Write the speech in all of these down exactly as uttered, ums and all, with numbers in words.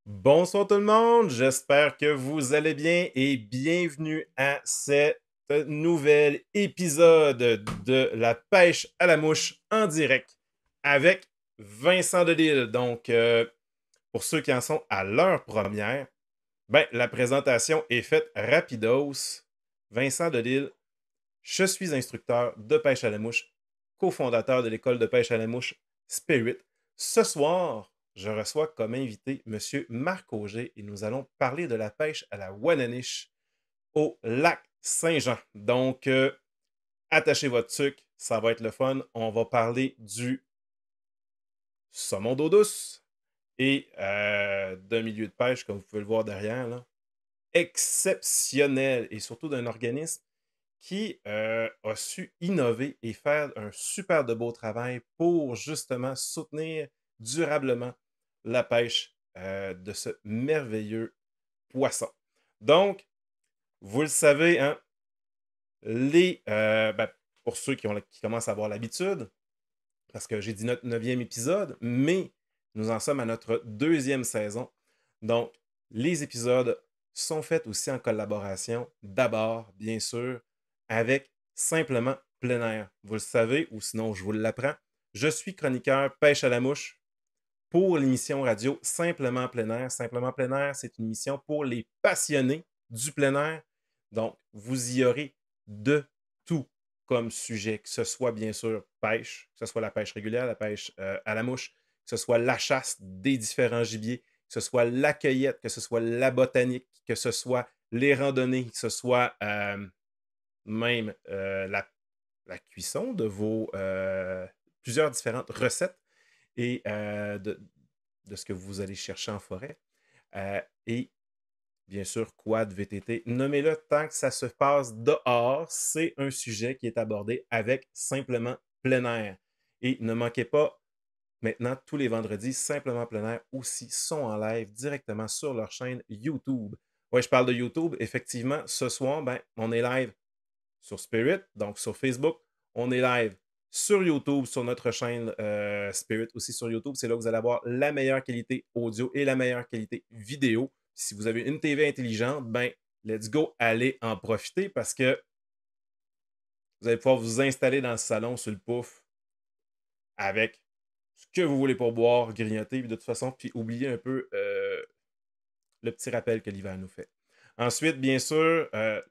Bonsoir tout le monde, j'espère que vous allez bien et bienvenue à cet nouvel épisode de la pêche à la mouche en direct avec Vincent Delisle. Donc, euh, pour ceux qui en sont à leur première, ben, la présentation est faite rapidos. Vincent Delisle, je suis instructeur de pêche à la mouche, cofondateur de l'école de pêche à la mouche Spirit. Ce soir, je reçois comme invité M. Marc Auger et nous allons parler de la pêche à la Wananiche au lac Saint-Jean. Donc, euh, attachez votre sucre, ça va être le fun. On va parler du saumon d'eau douce et euh, d'un milieu de pêche, comme vous pouvez le voir derrière, là, exceptionnel et surtout d'un organisme qui euh, a su innover et faire un super de beau travail pour justement soutenir durablement la pêche euh, de ce merveilleux poisson. Donc, vous le savez, hein, les, euh, ben, pour ceux qui, ont, qui commencent à avoir l'habitude, parce que j'ai dit notre neuvième épisode, mais nous en sommes à notre deuxième saison. Donc, les épisodes sont faits aussi en collaboration, d'abord, bien sûr, avec Simplement Plein Air. Vous le savez, ou sinon je vous l'apprends, je suis chroniqueur pêche à la mouche pour l'émission radio Simplement Plein Air. Simplement Plein Air, c'est une émission pour les passionnés du plein air. Donc, vous y aurez de tout comme sujet, que ce soit bien sûr pêche, que ce soit la pêche régulière, la pêche euh, à la mouche, que ce soit la chasse des différents gibiers, que ce soit la cueillette, que ce soit la botanique, que ce soit les randonnées, que ce soit euh, même euh, la, la, cuisson de vos euh, plusieurs différentes recettes et euh, de, de ce que vous allez chercher en forêt. Euh, et bien sûr, quad, V T T, nommez-le tant que ça se passe dehors, c'est un sujet qui est abordé avec Simplement Plein Air. Et ne manquez pas, maintenant, tous les vendredis, Simplement Plein Air aussi sont en live directement sur leur chaîne YouTube. Oui, je parle de YouTube. Effectivement, ce soir, ben, on est live sur Spirit, donc sur Facebook. On est live sur YouTube, sur notre chaîne euh, Spirit aussi sur YouTube. C'est là que vous allez avoir la meilleure qualité audio et la meilleure qualité vidéo. Si vous avez une T V intelligente, ben, let's go, allez en profiter parce que vous allez pouvoir vous installer dans le salon sur le pouf avec ce que vous voulez pour boire, grignoter, puis de toute façon, puis oublier un peu euh, le petit rappel que l'hiver nous fait. Ensuite, bien sûr, euh,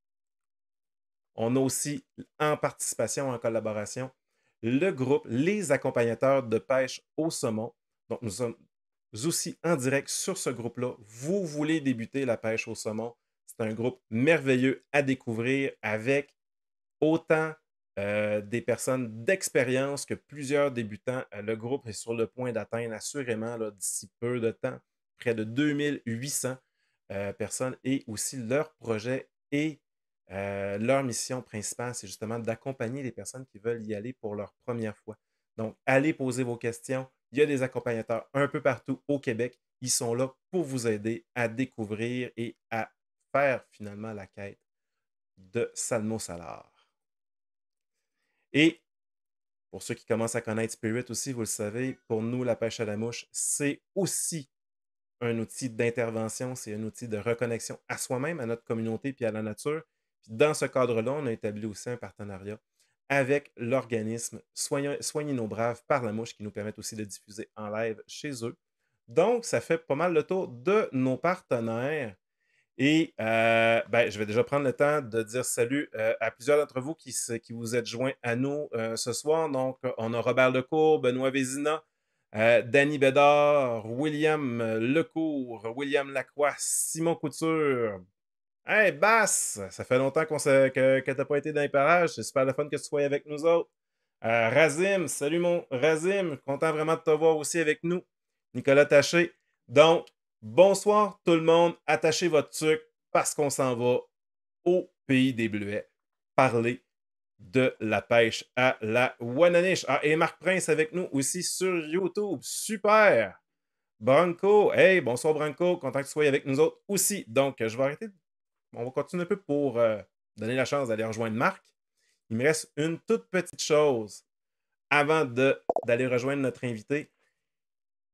on a aussi en participation, en collaboration, le groupe Les Accompagnateurs de pêche au saumon. Donc, nous sommes aussi en direct sur ce groupe-là. Vous voulez débuter la pêche au saumon. C'est un groupe merveilleux à découvrir avec autant euh, des personnes d'expérience que plusieurs débutants. Euh, le groupe est sur le point d'atteindre assurément d'ici peu de temps près de deux mille huit cents euh, personnes et aussi leur projet et euh, leur mission principale, c'est justement d'accompagner les personnes qui veulent y aller pour leur première fois. Donc, allez poser vos questions. Il y a des accompagnateurs un peu partout au Québec. Ils sont là pour vous aider à découvrir et à faire finalement la quête de Salmo Salar. Et pour ceux qui commencent à connaître Spirit aussi, vous le savez, pour nous, la pêche à la mouche, c'est aussi un outil d'intervention, c'est un outil de reconnexion à soi-même, à notre communauté puis à la nature. Puis dans ce cadre-là, on a établi aussi un partenariat avec l'organisme Soignez, Soignez nos braves par la mouche qui nous permet aussi de diffuser en live chez eux. Donc, ça fait pas mal le tour de nos partenaires. Et euh, ben, je vais déjà prendre le temps de dire salut euh, à plusieurs d'entre vous qui, qui, vous êtes joints à nous euh, ce soir. Donc, on a Robert Lecourt, Benoît Vézina, euh, Danny Bédard, William Lecourt, William Lacroix, Simon Couture. Hey, Bass! Ça fait longtemps qu'on que, que tu n'as pas été dans les parages. C'est super le fun que tu sois avec nous autres. Euh, Razim, salut mon Razim. Content vraiment de te voir aussi avec nous. Nicolas Taché. Donc, bonsoir tout le monde. Attachez votre sucre parce qu'on s'en va au pays des Bleuets parler de la pêche à la Wananiche. Ah, et Marc Prince avec nous aussi sur YouTube. Super! Branco, hey, bonsoir Branco. Content que tu sois avec nous autres aussi. Donc, je vais arrêter. On va continuer un peu pour euh, donner la chance d'aller rejoindre Marc. Il me reste une toute petite chose avant d'aller rejoindre notre invité.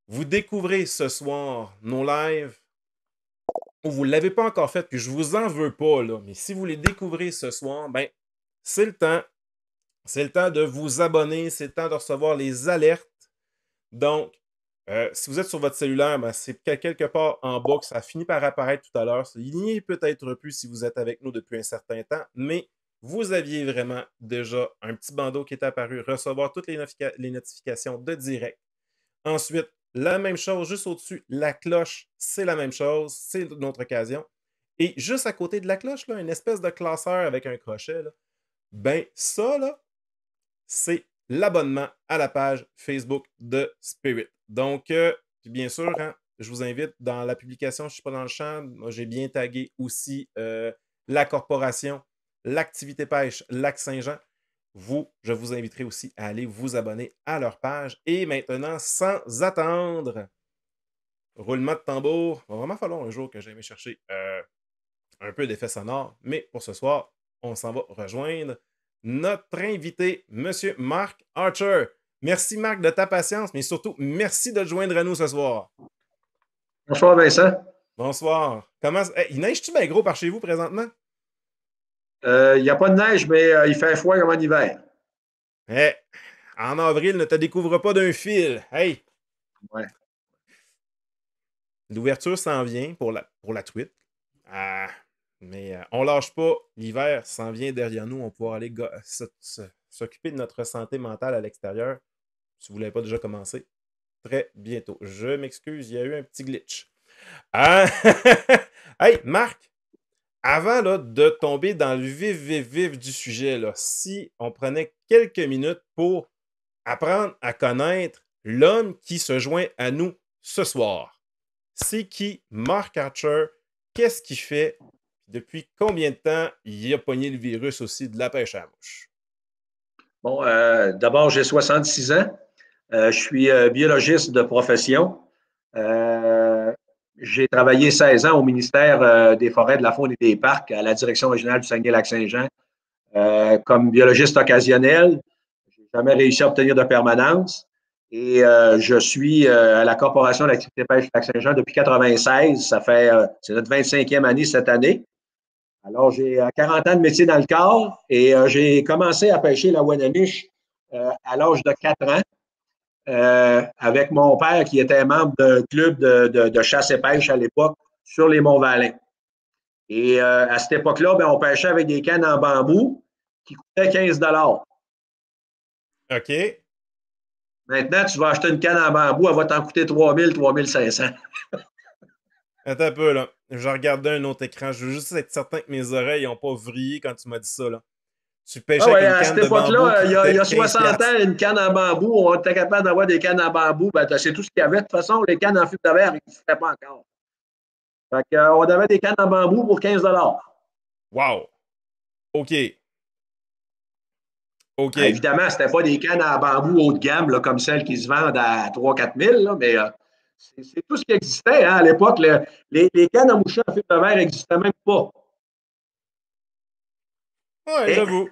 vous découvrez ce soir nos lives, ou vous ne l'avez pas encore fait, puis je vous en veux pas, là, mais si vous les découvrez ce soir, ben, c'est le temps. C'est le temps de vous abonner, c'est le temps de recevoir les alertes. Donc, euh, si vous êtes sur votre cellulaire, ben, c'est quelque part en bas que ça finit par apparaître tout à l'heure. Il n'y est peut-être plus si vous êtes avec nous depuis un certain temps, mais vous aviez vraiment déjà un petit bandeau qui est apparu, recevoir toutes les, notifica- les notifications de direct. Ensuite, la même chose, juste au-dessus, la cloche, c'est la même chose, c'est notre occasion. Et juste à côté de la cloche, là, une espèce de classeur avec un crochet, là, ben ça, là, c'est l'abonnement à la page Facebook de Spirit. Donc, euh, bien sûr, hein, je vous invite dans la publication, je ne suis pas dans le champ, j'ai bien tagué aussi euh, la corporation, l'activité pêche Lac-Saint-Jean. Vous, je vous inviterai aussi à aller vous abonner à leur page. Et maintenant, sans attendre, roulement de tambour, il va vraiment falloir un jour que j'aille me chercher euh, un peu d'effet sonore. Mais pour ce soir, on s'en va rejoindre notre invité, M. Mark Archer. Merci, Marc, de ta patience, mais surtout, merci de te joindre à nous ce soir. Bonsoir, Vincent. Bonsoir. Comment... Hey, il neige-tu bien gros par chez vous présentement? Il euh, n'y a pas de neige, mais euh, il fait froid comme en hiver. Hey, en avril, ne te découvre pas d'un fil. Hey! Ouais. L'ouverture s'en vient pour la, pour la tweet. Ah, mais euh, on lâche pas. L'hiver s'en vient derrière nous. On va pouvoir aller s'occuper de notre santé mentale à l'extérieur. Si vous ne l'avez pas déjà commencé, très bientôt. Je m'excuse, il y a eu un petit glitch. Ah! Hey, Marc, avant là, de tomber dans le vif, vif, vif du sujet, là, si on prenait quelques minutes pour apprendre à connaître l'homme qui se joint à nous ce soir. C'est qui Mark Archer? Qu'est-ce qu'il fait? Depuis combien de temps il a pogné le virus aussi de la pêche à la mouche? Bon, euh, d'abord, j'ai soixante-six ans. Euh, je suis euh, biologiste de profession. Euh, j'ai travaillé seize ans au ministère euh, des Forêts, de la Faune et des Parcs, à la Direction régionale du Saguenay-Lac-Saint-Jean, euh, comme biologiste occasionnel. Je n'ai jamais réussi à obtenir de permanence. Et euh, je suis euh, à la Corporation d'activité pêche Lac-Saint-Jean depuis quatre-vingt-seize. Ça fait, euh, c'est notre vingt-cinquième année cette année. Alors, j'ai euh, quarante ans de métier dans le corps et euh, j'ai commencé à pêcher la Wanamiche euh, à l'âge de quatre ans euh, avec mon père qui était membre d'un club de, de, de chasse et pêche à l'époque sur les Monts-Valin. Et euh, à cette époque-là, ben, on pêchait avec des cannes en bambou qui coûtaient quinze dollars. OK. Maintenant, tu vas acheter une canne en bambou, elle va t'en coûter trois mille, trois mille cinq cents. Attends un peu, là. Je regardais un autre écran. Je veux juste être certain que mes oreilles n'ont pas vrillé quand tu m'as dit ça, là. Tu Ah pêchais avec ouais, une à cette canne de bambou époque-là, qui il y a, il y coûtait a quinze soixante piastres. ans, une canne en bambou, on était capable d'avoir des cannes en bambou. Ben, c'est tout ce qu'il y avait. De toute façon, les cannes en fibre de verre n'existaient pas encore. Fait que, euh, on avait des cannes en bambou pour quinze dollars. Wow! OK. Ah, OK. évidemment, ce n'était pas des cannes en bambou haut de gamme, là, comme celles qui se vendent à trois quatre mille, là, mais euh, c'est c'est tout ce qui existait hein, à l'époque. Le- les, les cannes à moucher en fibre de verre n'existaient même pas. Ouais, Et, j'avoue.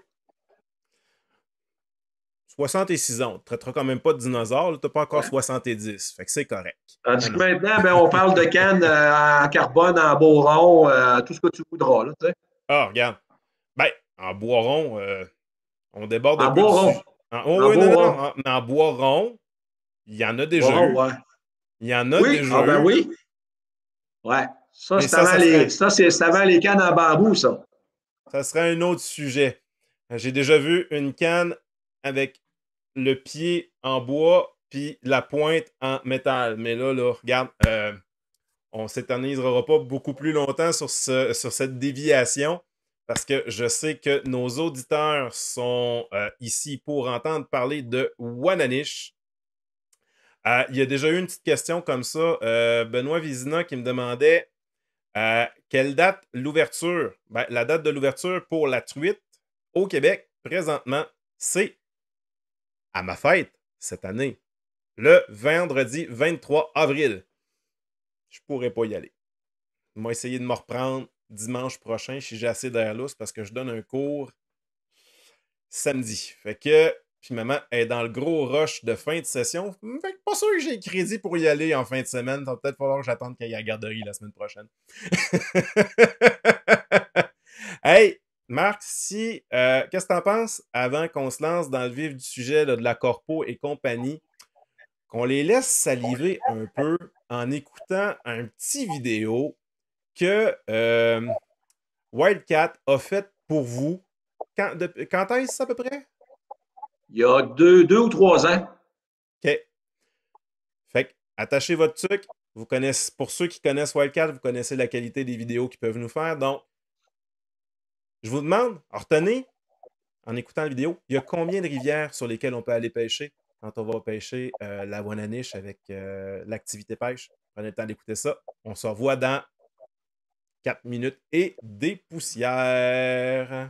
soixante-six ans. On ne traitera quand même pas de dinosaure. Tu n'as pas encore ouais. soixante-dix. Fait que c'est correct. Tandis Non, que non. maintenant, ben, on parle de cannes euh, en carbone, en boron, euh, tout ce que tu voudras. Là, tu sais. Ah, regarde. Ben, en bois rond, euh, on déborde un En peu du boron. sujet. En... Oh, En oui, non, non, boron. non. En, en bois rond, il y en a déjà Boron, eu. ouais. Il y en a Oui, déjà ah ben eu. oui. Ouais. Ça, Mais c'est ça, avant ça les, serait, ça, c'est c'est avant les cannes en bambou, ça. ça serait un autre sujet. J'ai déjà vu une canne avec le pied en bois puis la pointe en métal. Mais là, là, regarde, euh, on s'éternisera pas beaucoup plus longtemps sur, ce, sur cette déviation parce que je sais que nos auditeurs sont euh, ici pour entendre parler de Wananish. Euh, il y a déjà eu une petite question comme ça. Euh, Benoît Vizina qui me demandait euh, quelle date l'ouverture? Ben, la date de l'ouverture pour la truite au Québec, présentement, c'est à ma fête cette année, le vendredi vingt-trois avril. Je pourrais pas y aller. Je vais essayer de me reprendre dimanche prochain si j'ai assez d'air lousse parce que je donne un cours samedi. Fait que, Puis maman est dans le gros rush de fin de session. Fait que pas sûr que j'ai crédit pour y aller en fin de semaine. Ça va peut-être falloir que j'attende qu'il y ait à la garderie la semaine prochaine. Hey, Marc, si euh, qu'est-ce que t'en penses avant qu'on se lance dans le vif du sujet là, de la corpo et compagnie, qu'on les laisse saliver un peu en écoutant un petit vidéo que euh, Wildcat a fait pour vous. Quand, de, quand est-ce à peu près? Il y a deux, deux ou trois ans. OK. Fait que, attachez votre truc. Vous connaissez, pour ceux qui connaissent Wildcat, vous connaissez la qualité des vidéos qu'ils peuvent nous faire. Donc, je vous demande, retenez, en écoutant la vidéo, il y a combien de rivières sur lesquelles on peut aller pêcher quand on va pêcher euh, la Wananiche avec euh, l'activité pêche? Prenez le temps d'écouter ça. On se revoit dans quatre minutes et des poussières.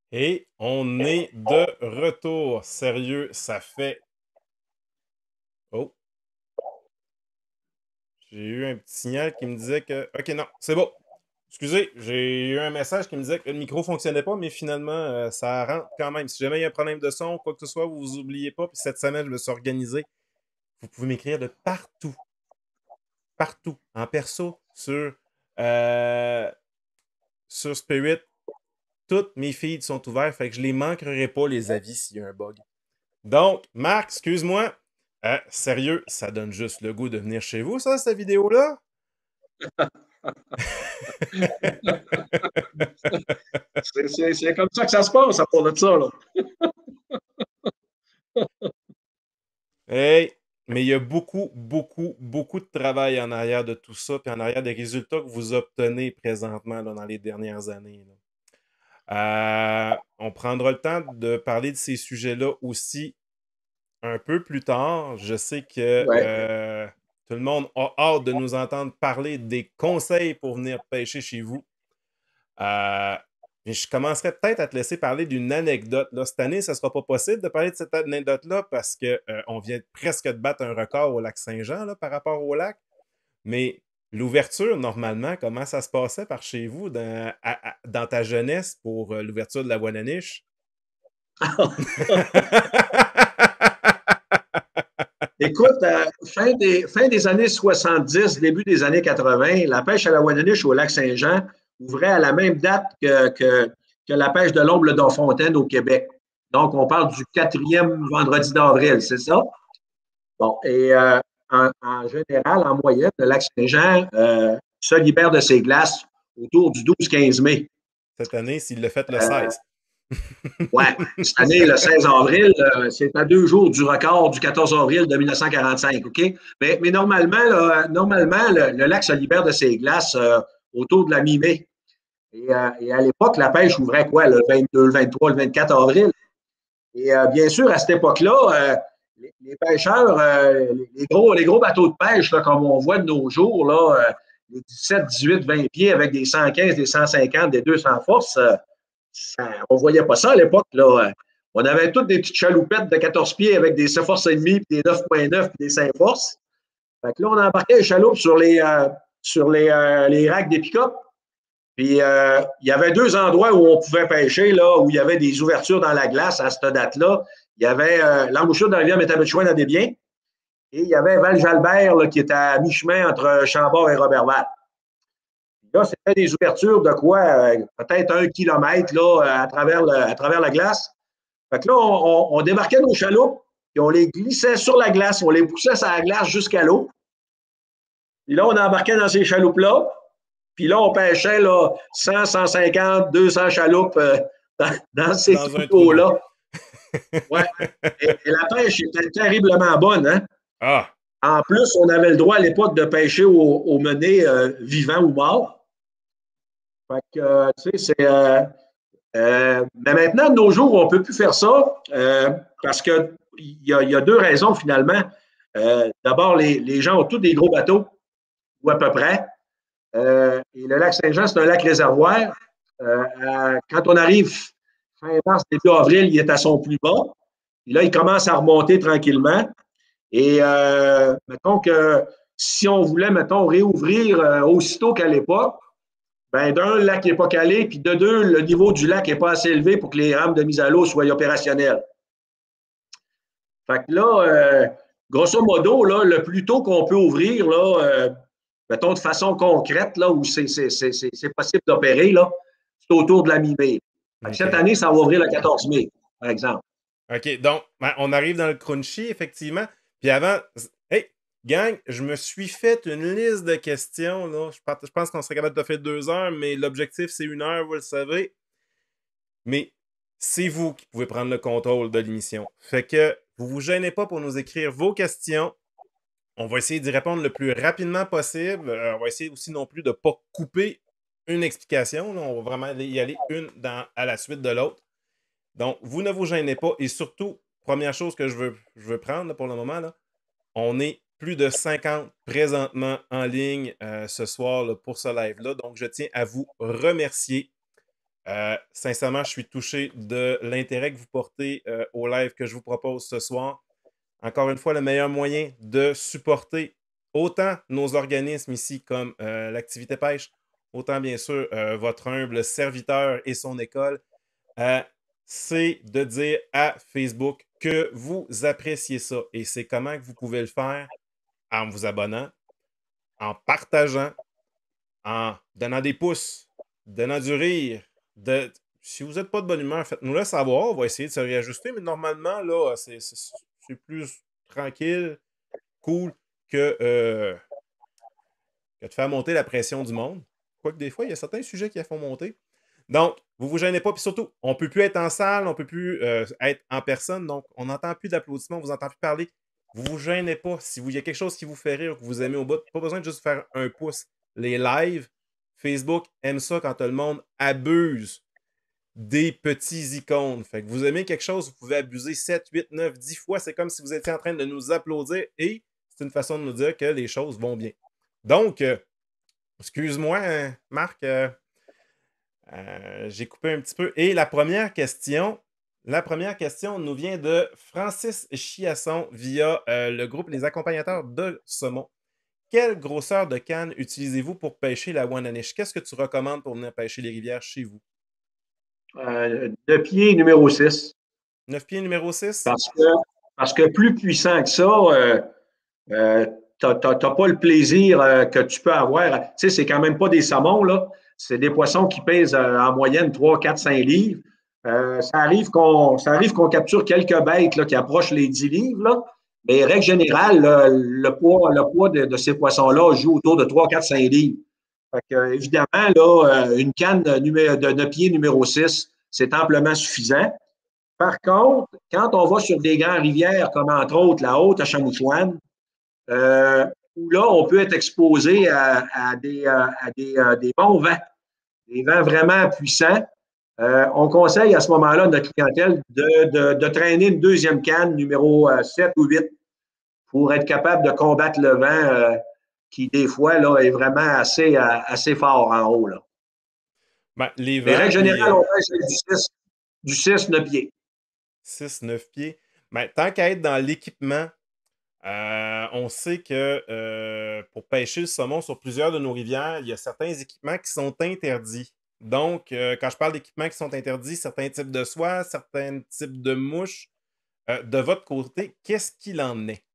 Et on est de retour. Sérieux, ça fait... Oh, j'ai eu un petit signal qui me disait que... Ok, non, c'est bon. Excusez, j'ai eu un message qui me disait que le micro fonctionnait pas, mais finalement, euh, ça rentre quand même. Si jamais il y a un problème de son, quoi que ce soit, vous vous oubliez pas. Puis cette semaine, je me suis organisé. Vous pouvez m'écrire de partout. Partout. En perso, sur, euh, sur Spirit. Toutes mes feeds sont ouverts, fait que je les manquerai pas, les avis, s'il y a un bug. Donc, Marc, excuse-moi. Euh, sérieux, ça donne juste le goût de venir chez vous, ça, cette vidéo-là? C'est comme ça que ça se passe à part de ça, là. Hey, mais il y a beaucoup, beaucoup, beaucoup de travail en arrière de tout ça, puis en arrière des résultats que vous obtenez présentement là, dans les dernières années. Là. Euh, on prendra le temps de parler de ces sujets-là aussi un peu plus tard. Je sais que Ouais. euh, tout le monde a hâte de nous entendre parler des conseils pour venir pêcher chez vous. Euh, mais je commencerai peut-être à te laisser parler d'une anecdote. Là. Cette année, ça ne sera pas possible de parler de cette anecdote-là parce qu'on euh, vient presque de battre un record au lac Saint-Jean là, par rapport au lac. Mais l'ouverture, normalement, comment ça se passait par chez vous dans, à, à, dans ta jeunesse pour euh, l'ouverture de la Wananiche? Écoute, euh, fin, des, fin des années soixante-dix, début des années quatre-vingts, la pêche à la Wananiche au lac Saint-Jean ouvrait à la même date que, que, que la pêche de l'ombre de Fontaine au Québec. Donc, on parle du quatrième vendredi d'avril, c'est ça? Bon, et euh, en, en, général, en moyenne, le lac Saint-Jean euh, se libère de ses glaces autour du douze quinze mai. Cette année, s'il l'a fait le Euh, seize. ouais, cette année, le seize avril, euh, c'est à deux jours du record du quatorze avril de mille neuf cent quarante-cinq, OK? Mais, mais normalement, là, normalement le, le, lac se libère de ses glaces euh, autour de la mi-mai. Et, euh, et, à l'époque, la pêche ouvrait quoi, le vingt-deux, le vingt-trois, le vingt-quatre avril. Et euh, bien sûr, à cette époque-là, euh, les, les, pêcheurs, euh, les, gros, les gros bateaux de pêche, là, comme on voit de nos jours, là, euh, les dix-sept, dix-huit, vingt pieds avec des cent quinze, des cent cinquante, des deux cents forces, euh, ça, on ne voyait pas ça à l'époque. Là. On avait toutes des petites chaloupettes de quatorze pieds avec des sept forces et demi, puis des neuf virgule neuf, puis des cinq forces. Fait que là, on embarquait les chaloupes sur les, euh, sur les, euh, les racks des pick-up. Puis, euh, il y avait deux endroits où on pouvait pêcher, là, où il y avait des ouvertures dans la glace à cette date-là. Il y avait euh, l'embouchure de la rivière Métabetchouane à Desbiens et il y avait Val-Jalbert, là, qui était à mi-chemin entre Chambord et Robertval. Là, c'était des ouvertures de quoi? Euh, peut-être un kilomètre là, à, travers le, à travers la glace. Fait que là, on, on, on débarquait nos chaloupes, puis on les glissait sur la glace, on les poussait sur la glace jusqu'à l'eau. Puis là, on embarquait dans ces chaloupes-là, puis là, on pêchait là, cent, cent cinquante, deux cents chaloupes euh, dans, dans, ces dans un trou d'eau. là Ouais. Et, et, la pêche était terriblement bonne. Hein? Ah! En plus, on avait le droit à l'époque de pêcher au, au mené euh, vivant ou mort. Fait que, euh, tu sais, c'est. Euh, euh, mais maintenant, de nos jours, on ne peut plus faire ça euh, parce qu'il y, y a deux raisons finalement. Euh, D'abord, les, les gens ont tous des gros bateaux, ou à peu près. Euh, et le lac Saint-Jean, c'est un lac réservoir. Euh, à, quand on arrive fin mars, début avril, il est à son plus bas. Et là, il commence à remonter tranquillement. Et euh, mettons que si on voulait, mettons, réouvrir euh, aussitôt qu'à l'époque, ben d'un, le lac n'est pas calé, puis de deux, le niveau du lac n'est pas assez élevé pour que les rames de mise à l'eau soient opérationnelles. Fait que là, euh, grosso modo, là, le plus tôt qu'on peut ouvrir, là, euh, mettons de façon concrète, là, où c'est possible d'opérer, là, c'est autour de la mi-mai. Okay. Cette année, ça va ouvrir le quatorze mai, par exemple. OK, donc, ben, on arrive dans le crunchy, effectivement. Puis avant, hey, gang, je me suis fait une liste de questions. Là. Je, pense, je pense qu'on serait capable de faire deux heures, mais l'objectif, c'est une heure, vous le savez. Mais c'est vous qui pouvez prendre le contrôle de l'émission. Fait que vous vous gênez pas pour nous écrire vos questions. On va essayer d'y répondre le plus rapidement possible. Euh, on va essayer aussi non plus de ne pas couper une explication. Là. On va vraiment y aller une dans, à la suite de l'autre. Donc, vous ne vous gênez pas. Et surtout, première chose que je veux, je veux prendre là, pour le moment, là, on est plus de cinquante présentement en ligne euh, ce soir là, pour ce live-là. Donc, je tiens à vous remercier. Euh, sincèrement, je suis touché de l'intérêt que vous portez euh, au live que je vous propose ce soir. Encore une fois, le meilleur moyen de supporter autant nos organismes ici comme euh, l'activité pêche, autant bien sûr euh, votre humble serviteur et son école, euh, c'est de dire à Facebook que vous appréciez ça. Et c'est comment que vous pouvez le faire en vous abonnant, en partageant, en donnant des pouces, donnant du rire. De... Si vous n'êtes pas de bonne humeur, faites-nous le savoir. On va essayer de se réajuster, mais normalement, là, c'est, c'est, c'est plus tranquille, cool que, euh, que de faire monter la pression du monde. Quoique des fois, il y a certains sujets qui la font monter. Donc, vous vous gênez pas. Puis surtout, on ne peut plus être en salle, on ne peut plus euh, être en personne. Donc, on n'entend plus d'applaudissements, on vous entend plus parler. Vous vous gênez pas. Si vous, il y a quelque chose qui vous fait rire, que vous aimez au bout, pas besoin de juste faire un pouce. Les lives, Facebook aime ça quand tout le monde abuse des petits icônes. Fait que vous aimez quelque chose, vous pouvez abuser sept, huit, neuf, dix fois. C'est comme si vous étiez en train de nous applaudir et c'est une façon de nous dire que les choses vont bien. Donc, euh, excuse-moi, hein, Marc, euh, euh, j'ai coupé un petit peu. Et la première question, la première question nous vient de Francis Chiasson via euh, le groupe Les Accompagnateurs de Saumon. Quelle grosseur de canne utilisez-vous pour pêcher la Wananiche? Qu'est-ce que tu recommandes pour venir pêcher les rivières chez vous? Euh, de pied numéro six. neuf pieds numéro six? Parce que, parce que plus puissant que ça, euh, euh, tu n'as pas le plaisir euh, que tu peux avoir. Tu sais, c'est quand même pas des saumons, là. C'est des poissons qui pèsent euh, en moyenne trois, quatre, cinq livres. Euh, ça arrive qu'on ça arrive qu'on capture quelques bêtes là, qui approchent les dix livres, là. Mais règle générale, là, le poids, le poids de, de ces poissons-là joue autour de trois, quatre, cinq livres. Fait que, euh, évidemment, là, une canne de, de, de pied numéro six, c'est amplement suffisant. Par contre, quand on va sur des grandes rivières, comme entre autres la Haute-Achamouchouane, euh, où là, on peut être exposé à, à des, à des, à des bons vents, des vents vraiment puissants. Euh, on conseille à ce moment-là à notre clientèle de, de, de traîner une deuxième canne, numéro sept ou huit, pour être capable de combattre le vent euh, qui, des fois, là, est vraiment assez, assez fort en haut. Là. Ben, les Mais vents, règle puis générale, euh, on pêche du six, du six, neuf pieds. six neuf pieds. Ben, tant qu'à être dans l'équipement, euh, on sait que euh, pour pêcher le saumon sur plusieurs de nos rivières, il y a certains équipements qui sont interdits. Donc, euh, quand je parle d'équipements qui sont interdits, certains types de soies, certains types de mouches, euh, de votre côté, qu'est-ce qu'il en est?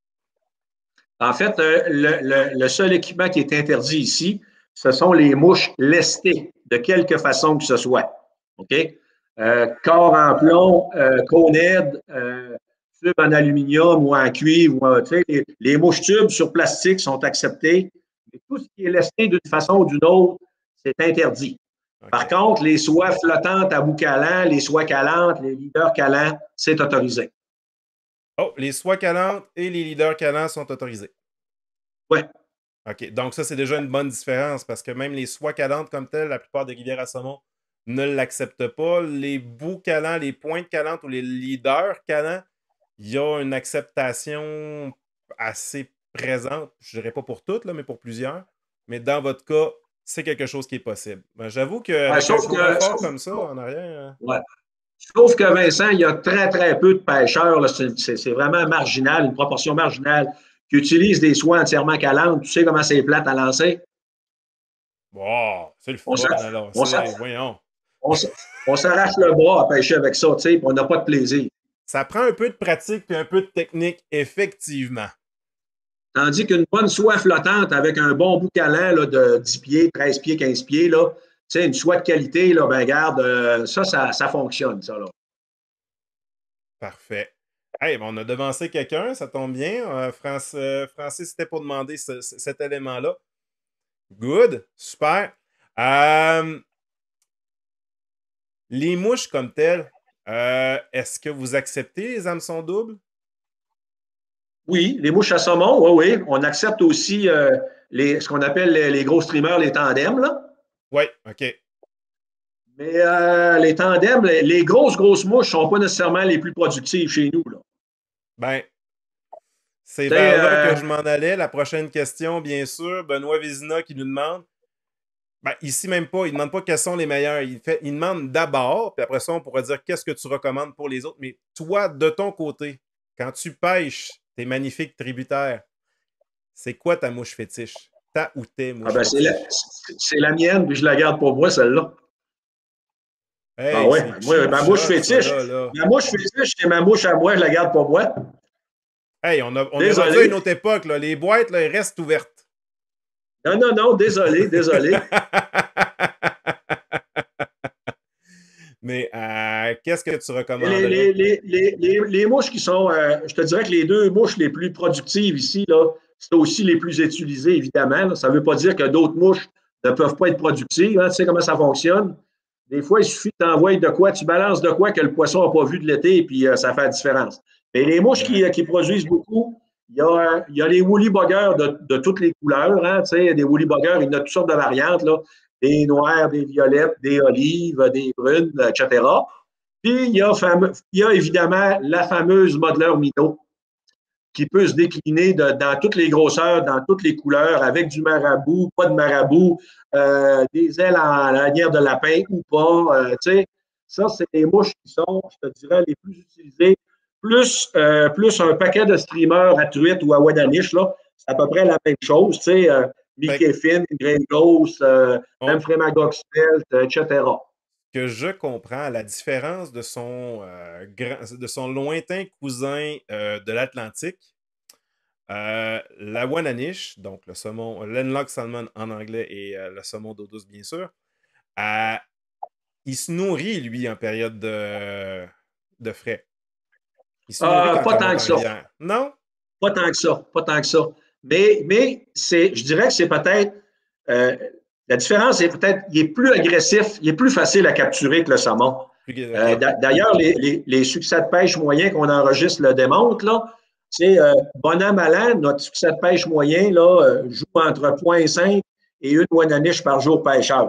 En fait, euh, le, le, le, seul équipement qui est interdit ici, ce sont les mouches lestées, de quelque façon que ce soit. OK? Euh, corps en plomb, euh, conède, euh, tubes en aluminium ou en cuivre, ou, euh, les, les mouches tubes sur plastique sont acceptées. Mais tout ce qui est lesté d'une façon ou d'une autre, c'est interdit. Okay. Par contre, les soies flottantes à bout calant, les soies calantes, les leaders calants, c'est autorisé. Oh, les soies calantes et les leaders calants sont autorisés. Oui. OK. Donc, ça, c'est déjà une bonne différence parce que même les soies calantes comme telles, la plupart des rivières à saumon ne l'acceptent pas. Les bouts calants, les pointes calantes ou les leaders calants, il y a une acceptation assez présente. Je ne dirais pas pour toutes, là, mais pour plusieurs. Mais dans votre cas, c'est quelque chose qui est possible. Ben, j'avoue qu'avec ouais, un courant que, fort comme ça en arrière. Ouais. Sauf que Vincent, il y a très, très peu de pêcheurs. C'est vraiment marginal, une proportion marginale, qui utilisent des soies entièrement calantes. Tu sais comment c'est plate à lancer? Wow, c'est le fun, alors. Voyons. On s'arrache le bras à pêcher avec ça, tu sais, on n'a pas de plaisir. Ça prend un peu de pratique et un peu de technique, effectivement. Tandis qu'une bonne soie flottante avec un bon bout calant là, de dix pieds, treize pieds, quinze pieds, là, tu sais, une soie de qualité, là, ben garde, euh, ça, ça, ça fonctionne, ça, là. Parfait. Hey, ben on a devancé quelqu'un, ça tombe bien. Euh, France, euh, Francis, c'était pour demander ce, ce, cet élément-là. Good, super. Euh, les mouches comme telles, euh, est-ce que vous acceptez les hameçons doubles? Oui, les mouches à saumon, oui, oui. On accepte aussi euh, les, ce qu'on appelle les, les gros streamers, les tandems, là. Oui, OK. Mais euh, les tandems, les, les grosses, grosses mouches ne sont pas nécessairement les plus productives chez nous, là. Ben, c'est vers là euh... que je m'en allais. La prochaine question, bien sûr, Benoît Vézina qui nous demande Ben, ici, même pas. Il ne demande pas quels sont les meilleurs. Il, fait, il demande d'abord, puis après ça, on pourrait dire qu'est-ce que tu recommandes pour les autres. Mais toi, de ton côté, quand tu pêches tes magnifiques tributaires, c'est quoi ta mouche fétiche? Ta ou tes Ah mouches ben, c'est la, fétiches? c'est la mienne, puis je la garde pour moi, celle-là. Ah Hey, ouais, c'est moi, cheap ma mouche shot, ça, fétiche, là, là. ma mouche fétiche, c'est ma mouche à moi, je la garde pour moi. Hey, on, a, on est rendu à une Désolé. autre époque, là. Les boîtes, là, elles restent ouvertes. Non, non, non, désolé, désolé. Mais euh, qu'est-ce que tu Les, recommanderais? les, les, les, les, les mouches qui sont, euh, je te dirais que les deux mouches les plus productives ici, là, c'est aussi les plus utilisées, évidemment. Là. Ça ne veut pas dire que d'autres mouches ne peuvent pas être productives. Hein. Tu sais comment ça fonctionne? Des fois, il suffit de t'envoyer de quoi, tu balances de quoi que le poisson n'a pas vu de l'été, et puis euh, ça fait la différence. Mais les mouches qui, Ouais. euh, qui produisent beaucoup, il y a, euh, il y a les woolly buggers de, de toutes les couleurs. Hein, tu sais, des woolly buggers, il y a toutes sortes de variantes, là, des noires, des violettes, des olives, des brunes, et cetera. Puis, il y a, fameux, il y a évidemment la fameuse modeleur minot qui peut se décliner de, dans toutes les grosseurs, dans toutes les couleurs, avec du marabout, pas de marabout, euh, des ailes en lanière de lapin ou pas. Euh, tu sais, ça, c'est les mouches qui sont, je te dirais, les plus utilisées. Plus, euh, plus un paquet de streamers à truite ou à Wananiche, là, c'est à peu près la même chose. Tu sais, euh, Fait Mickey Finn, Gringos, euh, on, Amphremagox Spelt, et cetera. que je comprends, la différence de son, euh, grand, de son lointain cousin euh, de l'Atlantique, euh, la Wananiche, donc le saumon, l'Enlock Salmon en anglais et euh, le saumon d'eau douce, bien sûr, euh, il se nourrit, lui, en période de, de frais. Il se nourrit Euh, quand pas il tant monte que en ça. rivière. Non? Pas tant que ça, pas tant que ça. Mais, mais c'est, je dirais que c'est peut-être, euh, la différence est peut-être, il est plus agressif, il est plus facile à capturer que le saumon. Euh, OK. D'ailleurs, les, les, les succès de pêche moyens qu'on enregistre le démontrent, là. C'est euh, bon an, mal an, notre succès de pêche moyen là, euh, joue entre zéro virgule cinq et une Wananiche par jour pêcheur.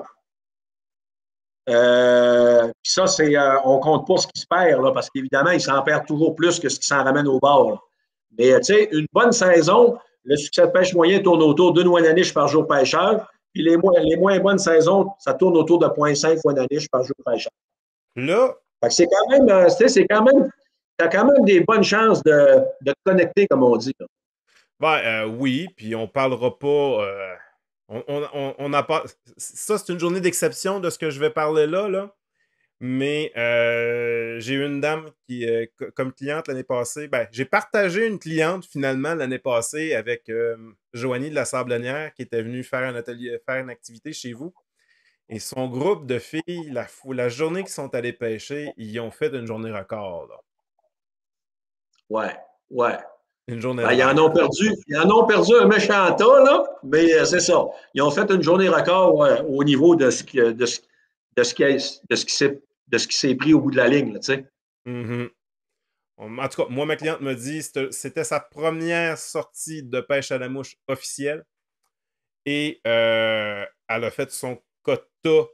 Euh, puis ça, c'est, euh, on compte pas ce qui se perd, là, parce qu'évidemment, il s'en perd toujours plus que ce qui s'en ramène au bord. Là. Mais tu sais, une bonne saison, le succès de pêche moyen tourne autour d'une Wananiche par jour pêcheur. Puis les, moins, les moins bonnes saisons, ça tourne autour de zéro virgule cinq Wananiche par jour pêcheur. Là, Fait que c'est quand même, euh, c'est quand même, tu as quand même des bonnes chances de, de te connecter, comme on dit. Là. ben, euh, oui, puis on parlera pas. euh, on, on, on, on a pas. Ça, c'est une journée d'exception de ce que je vais parler là, là. Mais euh, j'ai eu une dame qui, euh, co- comme cliente l'année passée, ben, j'ai partagé une cliente finalement l'année passée avec euh, Joanie de la Sablonnière qui était venue faire un atelier, faire une activité chez vous. Et son groupe de filles, la, fou- la journée qu'ils sont allés pêcher, ils ont fait une journée record, là. Ouais, ouais. Une journée Ben, de ils en rêve. ont perdu, ils en ont perdu un méchant tas, là, mais euh, c'est ça. Ils ont fait une journée record ouais, au niveau de ce qui, de ce, de ce qui, de ce qui s'est, de ce qui s'est pris au bout de la ligne, là, tu sais. Mhm. En tout cas, moi, ma cliente me dit que c'était sa première sortie de pêche à la mouche officielle et euh, elle a fait son quota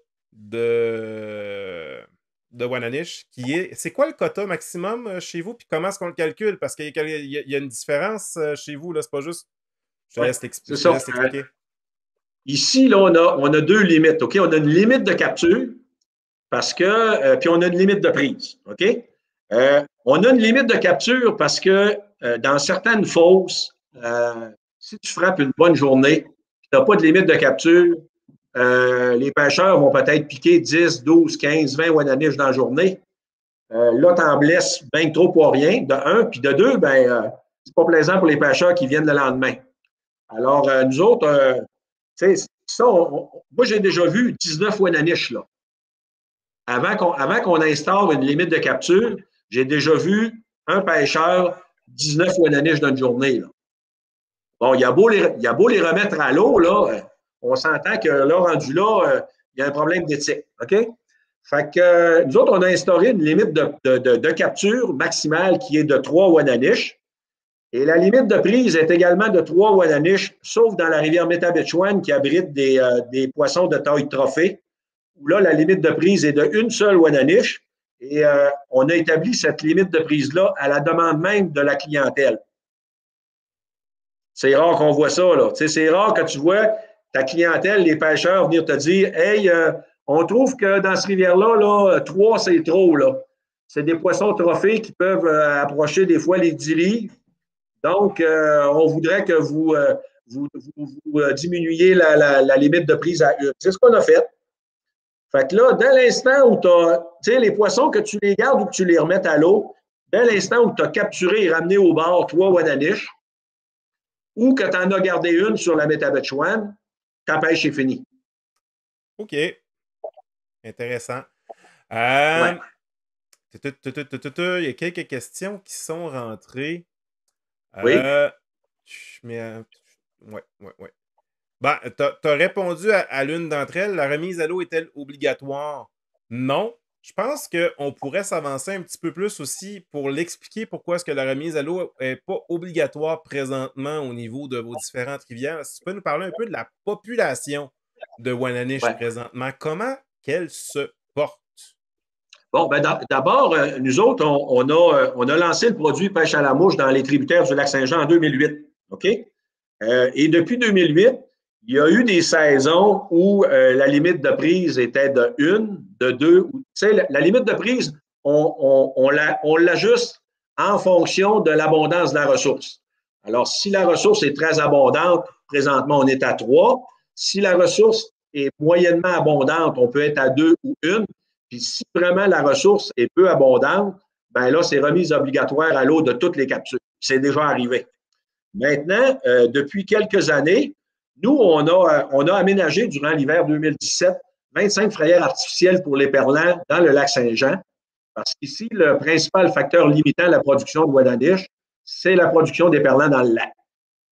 de, de Wananiche qui est. C'est quoi le quota maximum euh, chez vous? Puis comment est-ce qu'on le calcule? Parce qu'il y, a- il y a il y a une différence euh, chez vous, là, c'est pas juste. Je te Ouais, laisse l'expli- c'est je te ça. laisse Euh, expliquer. ici, là, on a, on a deux limites, OK? On a une limite de capture parce que, euh, puis on a une limite de prise, OK? Euh, on a une limite de capture parce que euh, dans certaines fosses, euh, si tu frappes une bonne journée, tu n'as pas de limite de capture, euh, les pêcheurs vont peut-être piquer dix, douze, quinze, vingt Wananiches dans la journée. Euh, là, tu en blesses bien trop pour rien, de un. Puis de deux, ben, euh, c'est pas plaisant pour les pêcheurs qui viennent le lendemain. Alors, euh, nous autres, euh, tu sais, ça, on, on, moi, j'ai déjà vu dix-neuf Wananiches, là. Avant qu'on, avant qu'on instaure une limite de capture, j'ai déjà vu un pêcheur dix-neuf Wananiches dans une journée, là. Bon, il y a beau les, il y a beau les remettre à l'eau, là, euh, on s'entend que là, rendu là, euh, il y a un problème d'éthique. OK? Fait que euh, nous autres, on a instauré une limite de, de, de, de capture maximale qui est de trois Wananiches. Et la limite de prise est également de trois Wananiches, sauf dans la rivière Métabetchouane qui abrite des, euh, des poissons de taille trophée, où là, la limite de prise est de une seule Wananiche. Et euh, on a établi cette limite de prise-là à la demande même de la clientèle. C'est rare qu'on voit ça, là. Tu sais, c'est rare que tu vois ta clientèle, les pêcheurs, venir te dire, hey, euh, on trouve que dans cette rivière-là, là, trois, c'est trop, là. C'est des poissons trophées qui peuvent euh, approcher des fois les dix livres. Donc, euh, on voudrait que vous, euh, vous, vous, vous euh, diminuiez la, la, la limite de prise à une. C'est ce qu'on a fait. Fait que là, dès l'instant où tu as, tu sais, les poissons, que tu les gardes ou que tu les remettes à l'eau, dès l'instant où tu as capturé et ramené au bord trois Wananiche, ou que tu en as gardé une sur la Métabetchouane, ta pêche est finie. OK. Intéressant. Euh, Ouais. Il y a quelques questions qui sont rentrées. Oui. Euh, mais, euh, ouais, ouais, ouais. Ben, tu as répondu à, à l'une d'entre elles. La remise à l'eau est-elle obligatoire? Non. Je pense qu'on pourrait s'avancer un petit peu plus aussi pour l'expliquer pourquoi est-ce que la remise à l'eau n'est pas obligatoire présentement au niveau de vos différentes rivières. Si tu peux nous parler un peu de la population de Wananiche Ouais. présentement, comment qu'elle se porte? Bon, ben d'abord, euh, nous autres, on, on, a, on a lancé le produit pêche à la mouche dans les tributaires du lac Saint-Jean en deux mille huit. OK? Euh, et depuis deux mille huit, il y a eu des saisons où euh, la limite de prise était de une, de deux. Tu sais, la, la limite de prise, on, on, on l'ajuste en fonction de l'abondance de la ressource. Alors, si la ressource est très abondante, présentement, on est à trois. Si la ressource est moyennement abondante, on peut être à deux ou une. Puis si vraiment la ressource est peu abondante, ben là, c'est remise obligatoire à l'eau de toutes les capsules. C'est déjà arrivé. Maintenant, euh, depuis quelques années, nous, on a, on a aménagé durant l'hiver deux mille dix-sept vingt-cinq frayères artificielles pour les perlants dans le lac Saint-Jean, parce qu'ici, le principal facteur limitant la production de Wananiche, c'est la production des perlants dans le lac.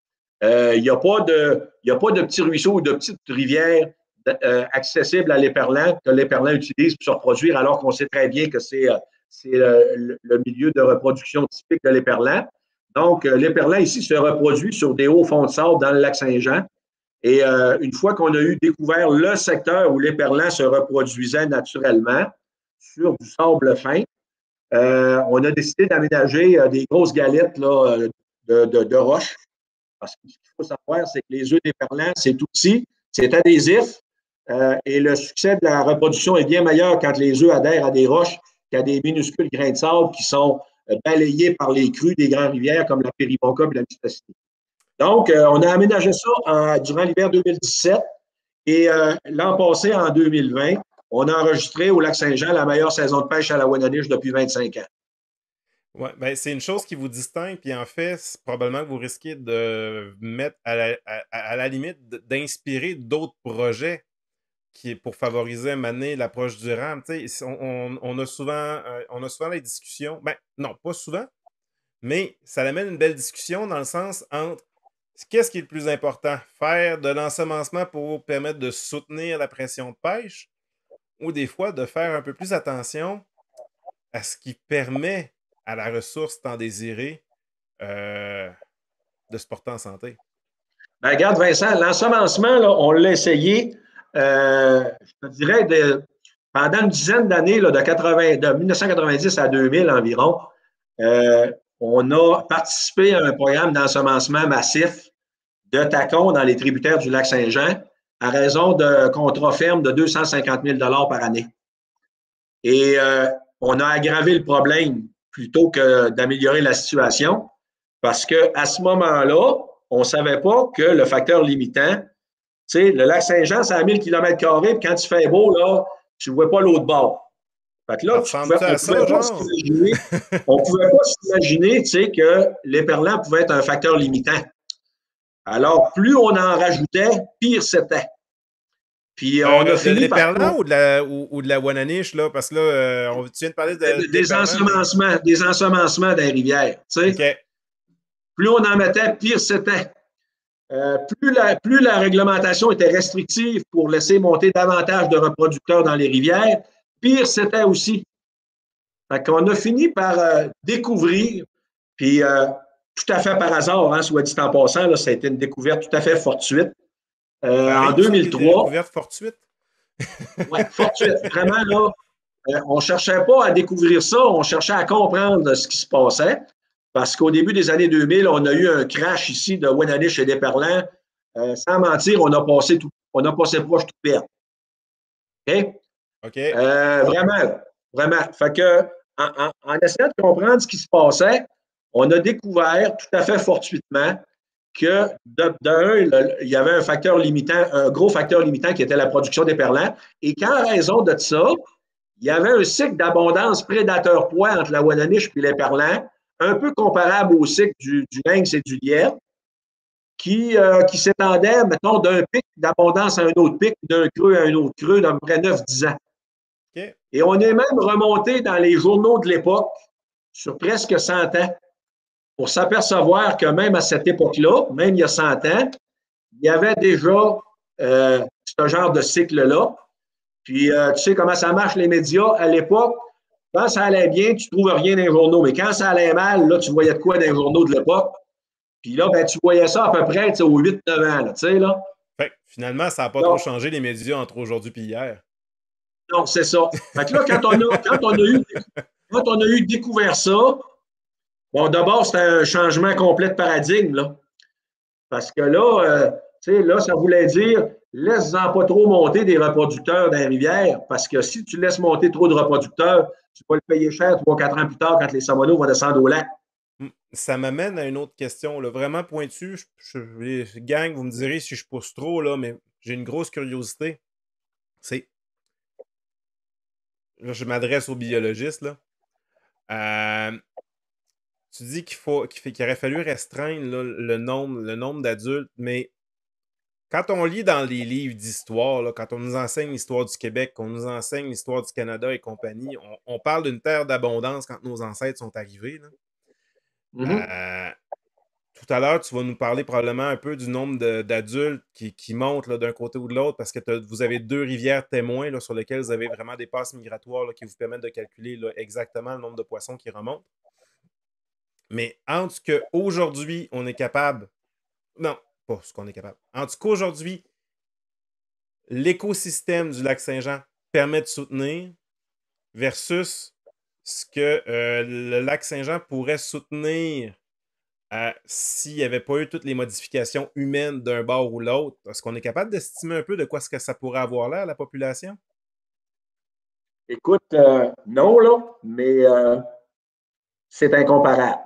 Il euh, n'y a pas de, il y a pas de petits ruisseaux ou de petites rivières euh, accessibles à l'éperlant que l'éperlant utilise pour se reproduire, alors qu'on sait très bien que c'est euh, le, le milieu de reproduction typique de l'éperlant. Donc, euh, l'éperlant ici se reproduit sur des hauts fonds de sable dans le lac Saint-Jean. Et euh, une fois qu'on a eu découvert le secteur où l'éperlant se reproduisait naturellement sur du sable fin, euh, on a décidé d'aménager euh, des grosses galettes là, de, de, de roches. Parce que ce qu'il faut savoir, c'est que les œufs d'éperlant, c'est tout petit, c'est adhésif, euh, et le succès de la reproduction est bien meilleur quand les œufs adhèrent à des roches qu'à des minuscules grains de sable qui sont euh, balayés par les crues des grandes rivières comme la Péribonka et la Mistassini. Donc, euh, on a aménagé ça en, durant l'hiver deux mille dix-sept et euh, l'an passé, en deux mille vingt, on a enregistré au lac Saint-Jean la meilleure saison de pêche à la Wananiche depuis vingt-cinq ans. Ouais, ben c'est une chose qui vous distingue, puis en fait, c'est probablement que vous risquez de mettre à la, à, à la limite d'inspirer d'autres projets qui est pour favoriser mener l'approche durable. Tu sais, on, on, on a souvent euh, on a souvent les discussions, ben non, pas souvent, mais ça amène une belle discussion dans le sens entre qu'est-ce qui est le plus important, faire de l'ensemencement pour permettre de soutenir la pression de pêche, ou des fois de faire un peu plus attention à ce qui permet à la ressource tant désirée euh, de se porter en santé. Ben, regarde, Vincent, l'ensemencement, là, on l'a essayé, euh, je te dirais, de, pendant une dizaine d'années, de, de mille neuf cent quatre-vingt-dix à deux mille environ. Euh, on a participé à un programme d'ensemencement massif de tacons dans les tributaires du lac Saint-Jean à raison de contrats fermes de deux cent cinquante mille dollars par année. Et euh, on a aggravé le problème plutôt que d'améliorer la situation parce qu'à ce moment-là, on ne savait pas que le facteur limitant, tu sais, le lac Saint-Jean, c'est à mille kilomètres carrés, puis quand il fait beau, là, tu ne vois pas l'autre bord. Fait que là, tu pouvais, on ne pouvait pas s'imaginer, on pouvait pas s'imaginer, tu sais, que l'éperlant pouvait être un facteur limitant. Alors, plus on en rajoutait, pire c'était. Puis on euh, a fini de par... l'éperlant ou de la, ou, ou de la Wananiche, là? Parce que là, euh, on, tu viens de parler de, de des ensemencements, mais... des ensemencements des rivières. Tu sais. Okay. Plus on en mettait, pire c'était. Euh, plus, la, plus la réglementation était restrictive pour laisser monter davantage de reproducteurs dans les rivières, pire c'était aussi. Fait qu'on a fini par euh, découvrir, puis euh, tout à fait par hasard, hein, soit dit en passant, là, ça a été une découverte tout à fait fortuite. Euh, en deux mille trois. Une découverte fortuite? Oui, fortuite. Vraiment, là, euh, on ne cherchait pas à découvrir ça, on cherchait à comprendre ce qui se passait. Parce qu'au début des années deux mille, on a eu un crash ici de Wananiche et d'éperlant. Euh, sans mentir, on a passé tout on n'a pas assez proche tout perdre. OK? OK. Euh, vraiment, vraiment. Fait que, en, en, en essayant de comprendre ce qui se passait, on a découvert tout à fait fortuitement que, de, d'un, il y avait un facteur limitant, un gros facteur limitant qui était la production d'éperlans, et qu'en raison de ça, il y avait un cycle d'abondance prédateur-proie entre la Wananiche et l'éperlan, un peu comparable au cycle du, du lynx et du lièvre, qui, euh, qui s'étendait, mettons, d'un pic d'abondance à un autre pic, d'un creux à un autre creux, d'à peu près neuf dix ans. OK. Et on est même remonté dans les journaux de l'époque, sur presque cent ans, pour s'apercevoir que même à cette époque-là, même il y a cent ans, il y avait déjà euh, ce genre de cycle-là. Puis, euh, tu sais comment ça marche, les médias, à l'époque, quand ça allait bien, tu ne trouves rien dans les journaux. Mais quand ça allait mal, là, tu voyais de quoi dans les journaux de l'époque. Puis là, ben, tu voyais ça à peu près aux huit neuf ans. Là, tu sais, là. Fait que, finalement, ça n'a pas non. trop changé les médias entre aujourd'hui et hier. Non, c'est ça. Fait que là, quand on a, quand on a, eu, quand on a eu découvert ça, bon, d'abord, c'était un changement complet de paradigme. Là. Parce que là, euh, tu sais, là, ça voulait dire laisse-en pas trop monter des reproducteurs dans les rivières, parce que si tu laisses monter trop de reproducteurs, tu vas le payer cher trois quatre ans plus tard quand les salmoneaux vont descendre au lac. Ça m'amène à une autre question, là, vraiment pointue. Je, je, je, gang, vous me direz si je pousse trop, là, mais j'ai une grosse curiosité. C'est. Là, je m'adresse aux biologistes. Là. Euh, tu dis qu'il faut qu'il, qu'il aurait fallu restreindre là, le nombre, le nombre d'adultes, mais quand on lit dans les livres d'histoire, là, quand on nous enseigne l'histoire du Québec, qu'on nous enseigne l'histoire du Canada et compagnie, on, on parle d'une terre d'abondance quand nos ancêtres sont arrivés. Là. Mm-hmm. Euh, tout à l'heure, tu vas nous parler probablement un peu du nombre de, d'adultes qui, qui montent là, d'un côté ou de l'autre parce que vous avez deux rivières témoins là, sur lesquelles vous avez vraiment des passes migratoires là, qui vous permettent de calculer là, exactement le nombre de poissons qui remontent. Mais en tout cas, aujourd'hui, on est capable. Non, pas ce qu'on est capable. En tout cas, aujourd'hui, l'écosystème du lac Saint-Jean permet de soutenir versus ce que euh, le lac Saint-Jean pourrait soutenir euh, s'il n'y avait pas eu toutes les modifications humaines d'un bord ou l'autre. Est-ce qu'on est capable d'estimer un peu de quoi est-ce que ça pourrait avoir l'air, la population? Écoute, euh, non, là, mais euh, c'est incomparable.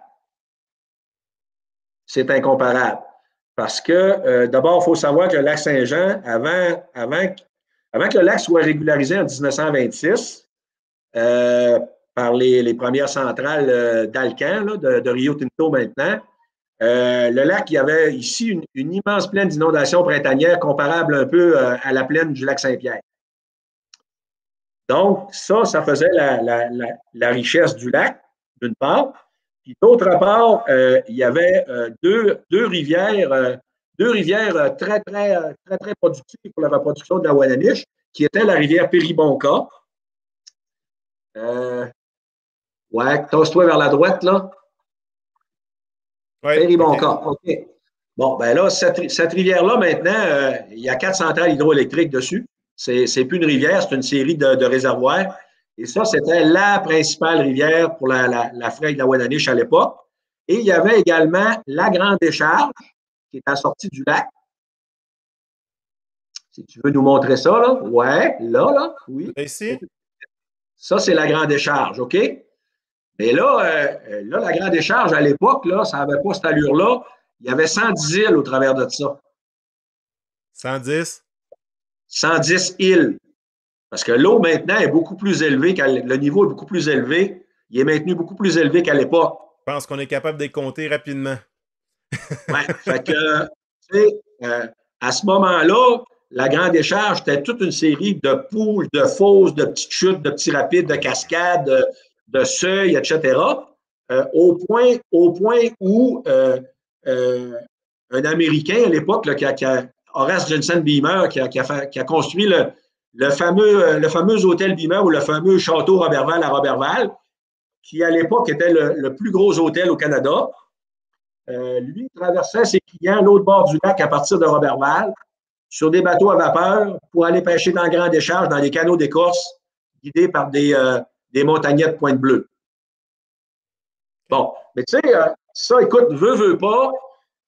C'est incomparable. Parce que, euh, d'abord, il faut savoir que le lac Saint-Jean, avant, avant, avant que le lac soit régularisé en dix-neuf cent vingt-six, euh, par les, les premières centrales euh, d'Alcan, là, de, de Rio Tinto maintenant, euh, le lac, il y avait ici une, une immense plaine d'inondations printanières comparable un peu euh, à la plaine du lac Saint-Pierre. Donc, ça, ça faisait la, la, la, la richesse du lac, d'une part. Puis d'autre part, euh, il y avait euh, deux, deux rivières, euh, deux rivières euh, très, très, très, très productives pour la reproduction de la Wananiche, qui était la rivière Péribonka. Euh, ouais, tosse-toi vers la droite, là. Oui. Péribonka, OK. OK. Bon, ben là, cette, cette rivière-là, maintenant, euh, il y a quatre centrales hydroélectriques dessus. C'est, c'est plus une rivière, c'est une série de, de réservoirs. Et ça, c'était la principale rivière pour la, la, la fraie de la Wananiche à l'époque. Et il y avait également la Grande Décharge, qui est à la sortie du lac. Si tu veux nous montrer ça, là. Ouais, là, là, oui. Ici? Ça, c'est la Grande Décharge, OK? Mais là, euh, là la Grande Décharge, à l'époque, là, ça n'avait pas cette allure-là. Il y avait cent dix îles au travers de ça. cent dix? cent dix îles. Parce que l'eau, maintenant, est beaucoup plus élevée, le niveau est beaucoup plus élevé. Il est maintenu beaucoup plus élevé qu'à l'époque. Je pense qu'on est capable de les compter rapidement. Oui, fait que, tu sais, euh, à ce moment-là, la Grande Décharge, c'était toute une série de poules, de fosses, de petites chutes, de petits rapides, de cascades, de, de seuils, et cetera. Euh, au, point, au point où euh, euh, un Américain à l'époque, là, qui a, qui a, Horace Jensen Beamer, qui a, qui a, fait, qui a construit le, le, fameux, le fameux hôtel Beamer ou le fameux château Roberval à Roberval, qui à l'époque était le, le plus gros hôtel au Canada. Euh, lui, il traversait ses clients à l'autre bord du lac à partir de Roberval sur des bateaux à vapeur pour aller pêcher dans la Grande Décharge, dans les canaux d'écorce, guidés par des, euh, des montagnais de Pointe-Bleue. Bon, mais tu sais, euh, ça, écoute, veut, veut pas,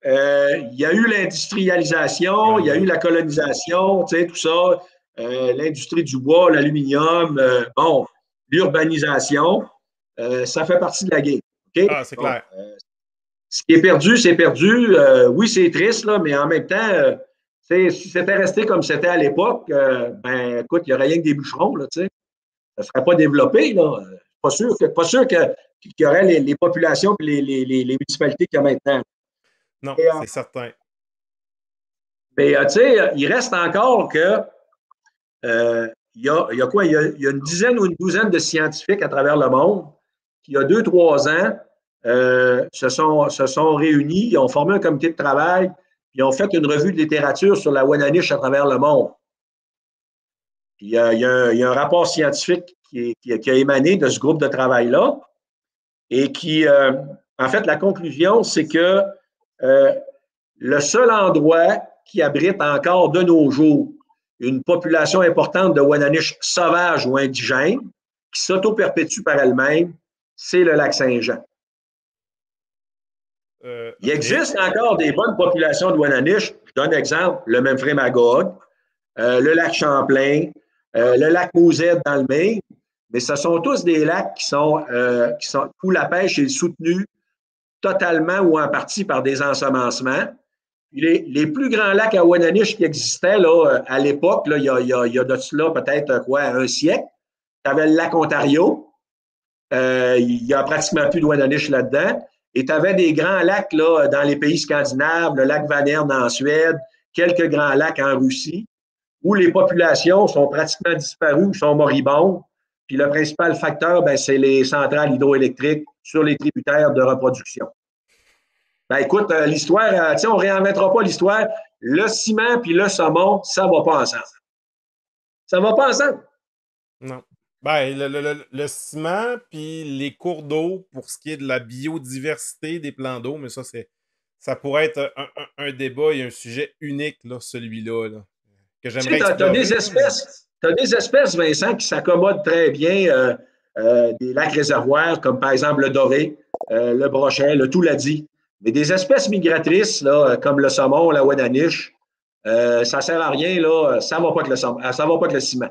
euh, il y a eu l'industrialisation, il y a eu la colonisation, tu sais, tout ça, euh, l'industrie du bois, l'aluminium, euh, bon, l'urbanisation, euh, ça fait partie de la game. OK? Ah, c'est Bon, clair. euh, ce qui est perdu, c'est perdu. Euh, oui, c'est triste, là, mais en même temps, euh, si c'était resté comme c'était à l'époque, euh, ben, écoute, il n'y aurait rien que des bûcherons, là, tu sais. Ça ne serait pas développé, là. Pas sûr que, pas sûr que, qu'il y aurait les, les populations et les, les, les, les municipalités qu'il y a maintenant. Non, Et, euh, c'est certain. mais, euh, tu sais, il reste encore que, euh, il y a, il y a quoi? Il y a, il y a une dizaine ou une douzaine de scientifiques à travers le monde qui, il y a deux, trois ans, euh, se, sont, se sont réunis, ils ont formé un comité de travail, puis ils ont fait une revue de littérature sur la Wananiche à travers le monde. Puis, il, y a, il, y a, il y a un rapport scientifique qui, qui, qui a émané de ce groupe de travail-là et qui, euh, en fait, la conclusion, c'est que euh, le seul endroit qui abrite encore de nos jours une population importante de Wananiche sauvages ou indigènes qui s'auto-perpétue par elle-même, c'est le lac Saint-Jean. Euh, Il OK. existe encore des bonnes populations de Wananiche. Je donne exemple, le Memphremagog, euh, le lac Champlain, euh, le lac Mouzette dans le Maine, mais ce sont tous des lacs qui sont, euh, qui sont où la pêche est soutenue totalement ou en partie par des ensemencements. Les, les plus grands lacs à Wananiche qui existaient là, à l'époque, là, il, y a, il, y a, il y a de cela peut-être quoi, un siècle, tu avais le lac Ontario, euh, il n'y a pratiquement plus de Wananiche là-dedans, et tu avais des grands lacs là, dans les pays scandinaves, le lac Vanerne en Suède, quelques grands lacs en Russie, où les populations sont pratiquement disparues ou sont moribondes. Puis le principal facteur, ben, c'est les centrales hydroélectriques sur les tributaires de reproduction. Ben écoute, euh, l'histoire, euh, on ne réinventera pas l'histoire. Le ciment puis le saumon, ça ne va pas ensemble. Ça ne va pas ensemble. Non. Ben, le, le, le, le ciment, puis les cours d'eau pour ce qui est de la biodiversité des plans d'eau, mais ça, c'est ça pourrait être un, un, un débat et un sujet unique, là, celui-là, là, que Tu sais, j'aimerais tu as, explorer. des Là, mais... espèces, tu as des espèces, Vincent, qui s'accommodent très bien euh, euh, des lacs réservoirs, comme par exemple le doré, euh, le brochet, le touladi. Mais des espèces migratrices, là, comme le saumon, la Wananiche, euh, ça ne sert à rien, là, ça ne va pas avec le, ça va pas avec le ciment.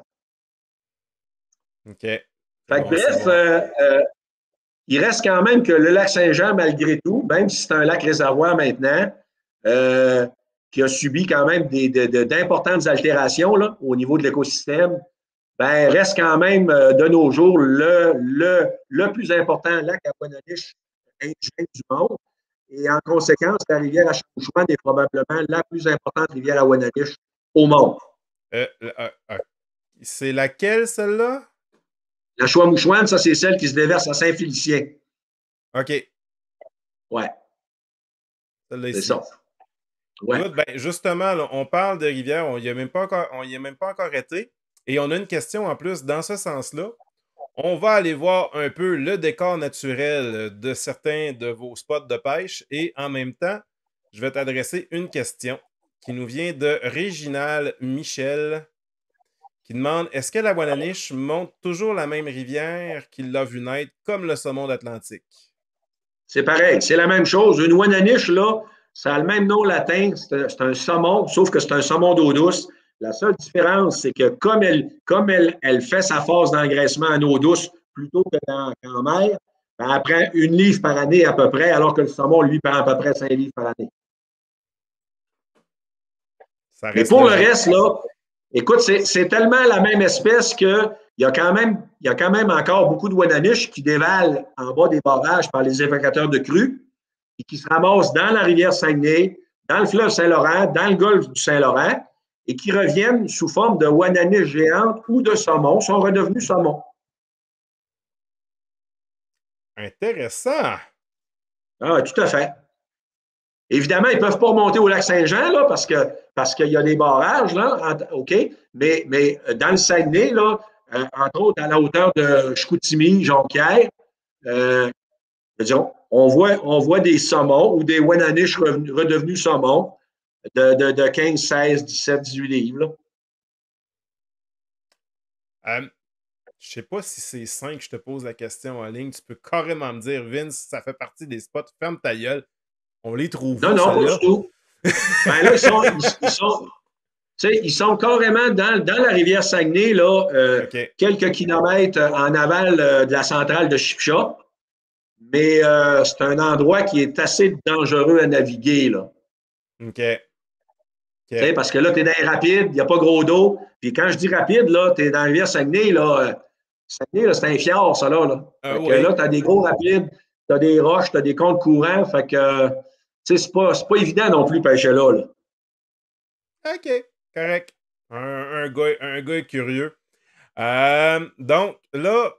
OK. C'est Fait que, bon à bref, savoir. euh, euh, il reste quand même que le lac Saint-Jean, malgré tout, même si c'est un lac réservoir maintenant, euh, qui a subi quand même des, de, de, d'importantes altérations là, au niveau de l'écosystème, ben, reste quand même euh, de nos jours le, le, le plus important lac à Wananiche indigène du monde. Et en conséquence, la rivière Achouchouane est probablement la plus importante rivière à Wananiche au monde. Euh, euh, euh, c'est laquelle, celle-là? La Chouamouchouane, ça, c'est celle qui se déverse à Saint-Félicien. OK. Ouais. Celle-là C'est ici. ça. Ouais. Écoute, ben, justement, là, on parle de rivière, on n'y a même pas encore, on y a même pas encore été. Et on a une question en plus dans ce sens-là. On va aller voir un peu le décor naturel de certains de vos spots de pêche et en même temps, je vais t'adresser une question qui nous vient de Réginal Michel qui demande est-ce que la Wananiche monte toujours la même rivière qu'il l'a vu naître comme le saumon d'Atlantique? C'est pareil, c'est la même chose. Une Wananiche, là, ça a le même nom latin, c'est un saumon, sauf que c'est un saumon d'eau douce. La seule différence, c'est que comme elle, comme elle, elle fait sa phase d'engraissement en eau douce plutôt que dans, en mer, ben, elle prend une livre par année à peu près, alors que le saumon, lui, prend à peu près cinq livres par année. Ça Mais reste pour le logique. reste, là, écoute, c'est tellement la même espèce qu'il y a quand même, il y a quand même encore beaucoup de Wananiches qui dévalent en bas des barrages par les évacateurs de crues et qui se ramassent dans la rivière Saguenay, dans le fleuve Saint-Laurent, dans le golfe du Saint-Laurent et qui reviennent sous forme de Wananiches géantes ou de saumons, sont redevenus saumons. Intéressant. Ah, tout à fait. Évidemment, ils ne peuvent pas remonter au lac Saint-Jean là, parce que parce qu'il y a des barrages, là, OK? Mais, mais dans le Saguenay, là, euh, entre autres à la hauteur de Chicoutimi, Jonquière, euh, disons, on voit, on voit des saumons ou des Wananiches redevenus saumons de, de, de quinze, seize, dix-sept, dix-huit livres. Là. Euh, je sais pas si c'est cinq que je te pose la question en ligne. Tu peux carrément me dire, Vince, ça fait partie des spots. Ferme ta gueule. On les trouve Non, où, non, pas du celles-là? tout. Ben là, ils sont, ils, ils sont, tu sais, ils sont carrément dans, dans la rivière Saguenay, là, euh, OK. quelques kilomètres en aval euh, de la centrale de Chipcha. Mais euh, c'est un endroit qui est assez dangereux à naviguer, là. OK. Tu sais, OK. parce que là, tu es dans les rapides, il n'y a pas gros d'eau. Puis quand je dis rapide, là, tu es dans la rivière Saguenay, là. euh, Saguenay, là, c'est un fjord, ça, là. là. Ah Fait que là, oui. tu as des gros rapides, tu as des roches, tu as des comptes courants. Fait que, euh, tu sais, c'est pas, c'est pas évident non plus pêcher là, là. OK. Correct. Un, un gars, un gars curieux. Euh, donc, là,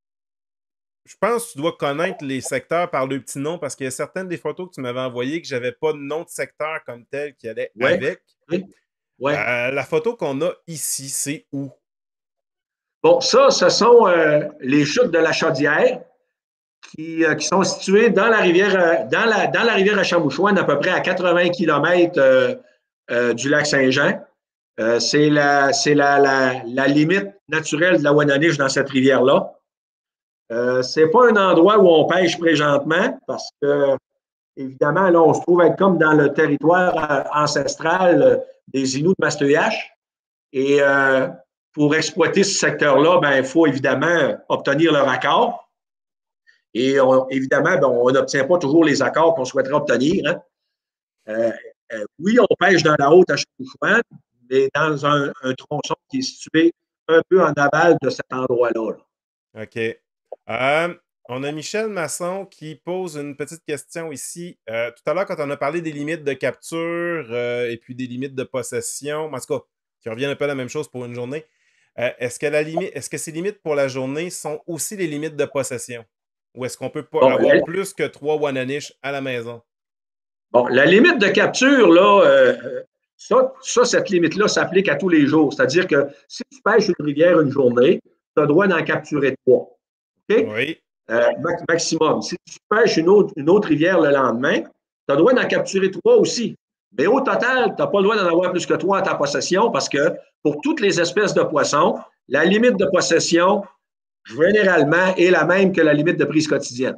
je pense que tu dois connaître les secteurs par le petit nom parce qu'il y a certaines des photos que tu m'avais envoyées que j'avais pas de nom de secteur comme tel qui allait Ouais, avec. oui, ouais. Euh, la photo qu'on a ici, c'est où? Bon, ça, ce sont euh, les chutes de la Chaudière qui, euh, qui sont situées dans la rivière, euh, dans la, dans la rivière Achamouchouane, à peu près à quatre-vingts kilomètres euh, euh, du lac Saint-Jean. Euh, c'est la, c'est la, la, la limite naturelle de la Wananiche dans cette rivière-là. Euh, c'est pas un endroit où on pêche présentement parce que, évidemment, là, on se trouve être comme dans le territoire euh, ancestral euh, des Inuits de Mastoyache. Et euh, pour exploiter ce secteur-là, ben, il faut évidemment obtenir leur accord. Et on, évidemment, ben, on n'obtient pas toujours les accords qu'on souhaiterait obtenir. Hein. Euh, euh, oui, on pêche dans la haute Achamouchouane, mais dans un, un tronçon qui est situé un peu en aval de cet endroit-là. Là. OK. Euh, on a Michel Masson qui pose une petite question ici. Euh, tout à l'heure, quand on a parlé des limites de capture euh, et puis des limites de possession, en tout cas, qui reviennent un peu à la même chose pour une journée, euh, est-ce que la limite, est-ce que ces limites pour la journée sont aussi les limites de possession? Ou est-ce qu'on peut pas Bon, avoir la, plus que trois Wananish à la maison? bon, la limite de capture, là, euh, ça, ça, cette limite-là s'applique à tous les jours. C'est-à-dire que si tu pêches une rivière une journée, tu as le droit d'en capturer trois. OK? Oui. Euh, maximum. Si tu pêches une autre, une autre rivière le lendemain, tu as le droit d'en capturer trois aussi. Mais au total, tu n'as pas le droit d'en avoir plus que trois en ta possession parce que pour toutes les espèces de poissons, la limite de possession, généralement, est la même que la limite de prise quotidienne.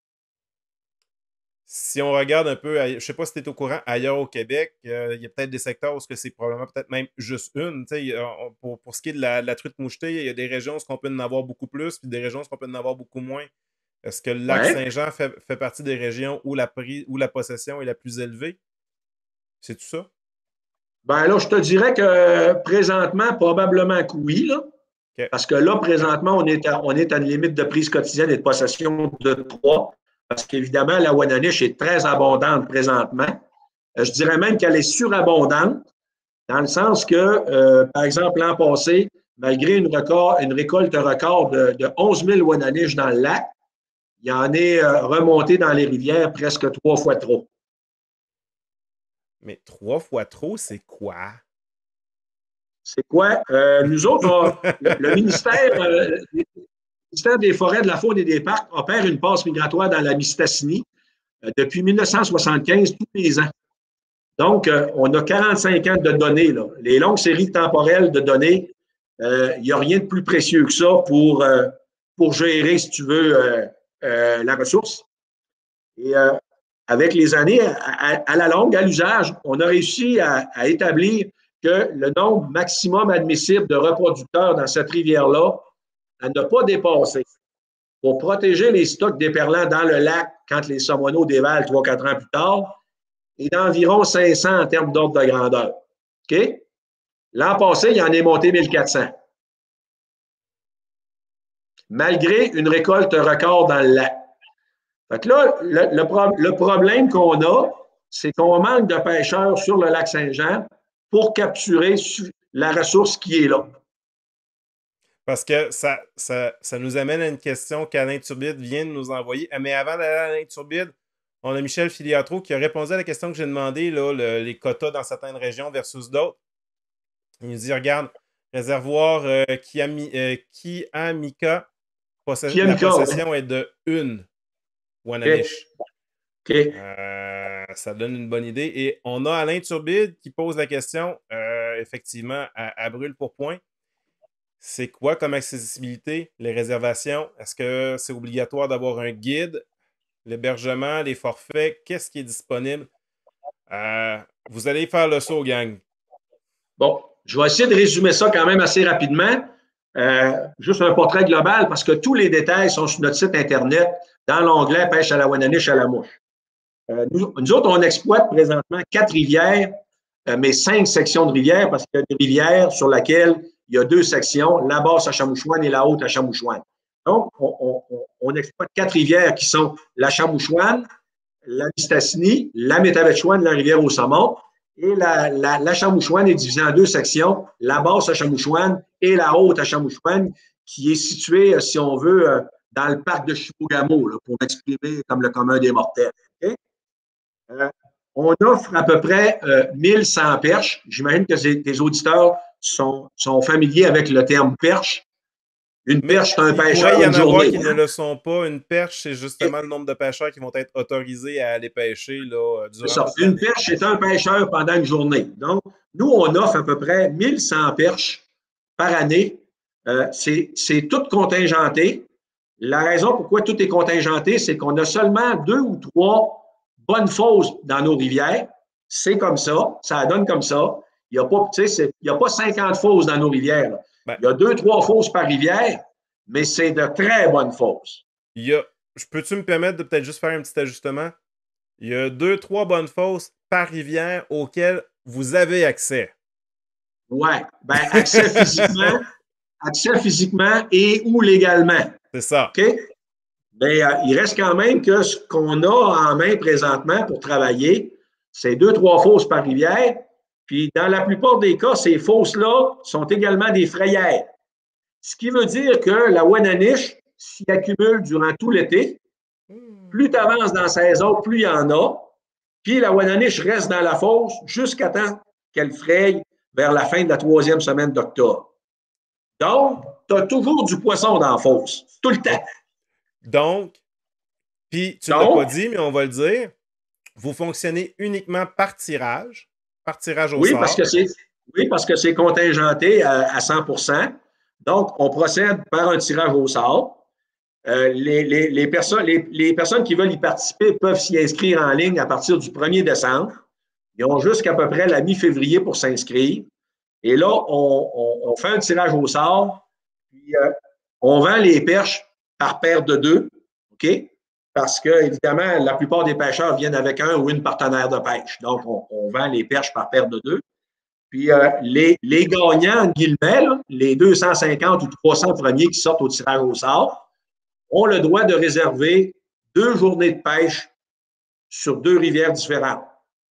Si on regarde un peu, je ne sais pas si tu es au courant, ailleurs au Québec, euh, il y a peut-être des secteurs où c'est probablement peut-être même juste une. On, pour, pour ce qui est de la, de la truite mouchetée, il y a des régions où on peut en avoir beaucoup plus, puis des régions où on peut en avoir beaucoup moins. Est-ce que le lac Ouais. Saint-Jean fait, fait, partie des régions où la, prise, où la possession est la plus élevée? C'est tout ça? Ben là, je te dirais que présentement, probablement que oui, là. Okay. Parce que là, présentement, on est, à, on est à une limite de prise quotidienne et de possession de trois. Parce qu'évidemment, la Wananiche est très abondante présentement. Je dirais même qu'elle est surabondante, dans le sens que, euh, par exemple, l'an passé, malgré une, record, une récolte record de, de onze mille Wananiches dans le lac, il y en est euh, remonté dans les rivières presque trois fois trop. Mais trois fois trop, c'est quoi? C'est quoi? Euh, nous autres, on, le, le, ministère, euh, le ministère des Forêts, de la Faune et des Parcs opère une passe migratoire dans la Mistassini euh, depuis mille neuf cent soixante-quinze, tous les ans. Donc, euh, on a quarante-cinq ans de données. Là. Les longues séries temporelles de données, il euh, n'y a rien de plus précieux que ça pour, euh, pour gérer, si tu veux, euh, euh, la ressource. Et euh, avec les années, à, à, à la longue, à l'usage, on a réussi à, à établir que le nombre maximum admissible de reproducteurs dans cette rivière-là, à ne pas dépasser. Pour protéger les stocks d'éperlans dans le lac quand les saumoneaux dévalent trois quatre ans plus tard, est d'environ cinq cents en termes d'ordre de grandeur. OK? L'an passé, il en est monté mille quatre cents. Malgré une récolte record dans le lac. Fait que là, le, le, pro le problème qu'on a, c'est qu'on manque de pêcheurs sur le lac Saint-Jean pour capturer la ressource qui est là. Parce que ça, ça, ça nous amène à une question qu'Alain Turbide vient de nous envoyer. Mais avant d'aller à Alain Turbide, on a Michel Filiatro qui a répondu à la question que j'ai demandé, là, le, les quotas dans certaines régions versus d'autres. Il nous dit, regarde, réservoir euh, Kiami, euh, Kiamika, possess la possession ouais. est de une Wananiche. Okay. Okay. Euh, ça donne une bonne idée. Et on a Alain Turbide qui pose la question, euh, effectivement, à, à brûle pour point. C'est quoi comme accessibilité, les réservations? Est-ce que c'est obligatoire d'avoir un guide? l'hébergement, les forfaits, qu'est-ce qui est disponible? Euh, vous allez faire le saut, gang. Bon, je vais essayer de résumer ça quand même assez rapidement. Euh, juste un portrait global parce que tous les détails sont sur notre site Internet dans l'onglet Pêche à la Wananiche à la mouche. Euh, nous, nous, autres, on exploite présentement quatre rivières, euh, mais cinq sections de rivières parce qu'il y a des rivières sur lesquelles il y a deux sections, la basse à Chamouchouane et la haute à Chamouchouane. Donc, on, on, on exploite quatre rivières qui sont la Chamouchouane, la Mistassini, la Métabetchouane, la rivière au saumon. Et la, la, la Chamouchouane est divisée en deux sections, la basse à Chamouchouane et la haute à Chamouchouane, qui est située, si on veut, dans le parc de Chibougamau, là, pour m'exprimer comme le commun des mortels. Okay? Euh, on offre à peu près euh, mille cent perches. J'imagine que tes auditeurs sont, sont familiers avec le terme perche. Une Mais perche, c'est un il pêcheur pourrait y une en avoir journée. qui ne le sont pas. Une perche, c'est justement le nombre de pêcheurs qui vont être autorisés à aller pêcher là, durant Ça. toute Une l'année. perche, c'est un pêcheur pendant une journée. Donc, nous, on offre à peu près mille cent perches par année. Euh, c'est tout contingenté. La raison pourquoi tout est contingenté, c'est qu'on a seulement deux ou trois bonnes fosses dans nos rivières. C'est comme ça, ça donne comme ça. Il n'y a, a pas cinquante fosses dans nos rivières. Ben, il y a deux, trois fosses par rivière, mais c'est de très bonnes fosses. Il y a, peux-tu me permettre de peut-être juste faire un petit ajustement? Il y a deux, trois bonnes fosses par rivière auxquelles vous avez accès. Oui, ben accès physiquement, accès physiquement et ou légalement. C'est ça. OK? Mais euh, il reste quand même que ce qu'on a en main présentement pour travailler, c'est deux, trois fosses par rivière. Puis, dans la plupart des cas, ces fosses-là sont également des frayères. Ce qui veut dire que la Wananiche s'y accumule durant tout l'été. Plus tu avances dans la saison, plus il y en a. Puis, la Wananiche reste dans la fosse jusqu'à temps qu'elle fraye vers la fin de la troisième semaine d'octobre. Donc, tu as toujours du poisson dans la fosse, tout le temps. Donc, puis tu ne l'as pas dit, mais on va le dire, vous fonctionnez uniquement par tirage, par tirage au oui, sort. Parce que oui, parce que c'est contingenté à, à cent pour cent. Donc, on procède par un tirage au sort. Euh, les, les, les, personnes, les, les personnes qui veulent y participer peuvent s'y inscrire en ligne à partir du premier décembre. Ils ont jusqu'à peu près la mi-février pour s'inscrire. Et là, on, on, on fait un tirage au sort, puis euh, on vend les perches par paire de deux, OK? Parce que, évidemment, la plupart des pêcheurs viennent avec un ou une partenaire de pêche. Donc, on, on vend les perches par paire de deux. Puis, euh, les, les gagnants, en guillemets, là, les deux cent cinquante ou trois cents premiers qui sortent au tirage au sort, ont le droit de réserver deux journées de pêche sur deux rivières différentes.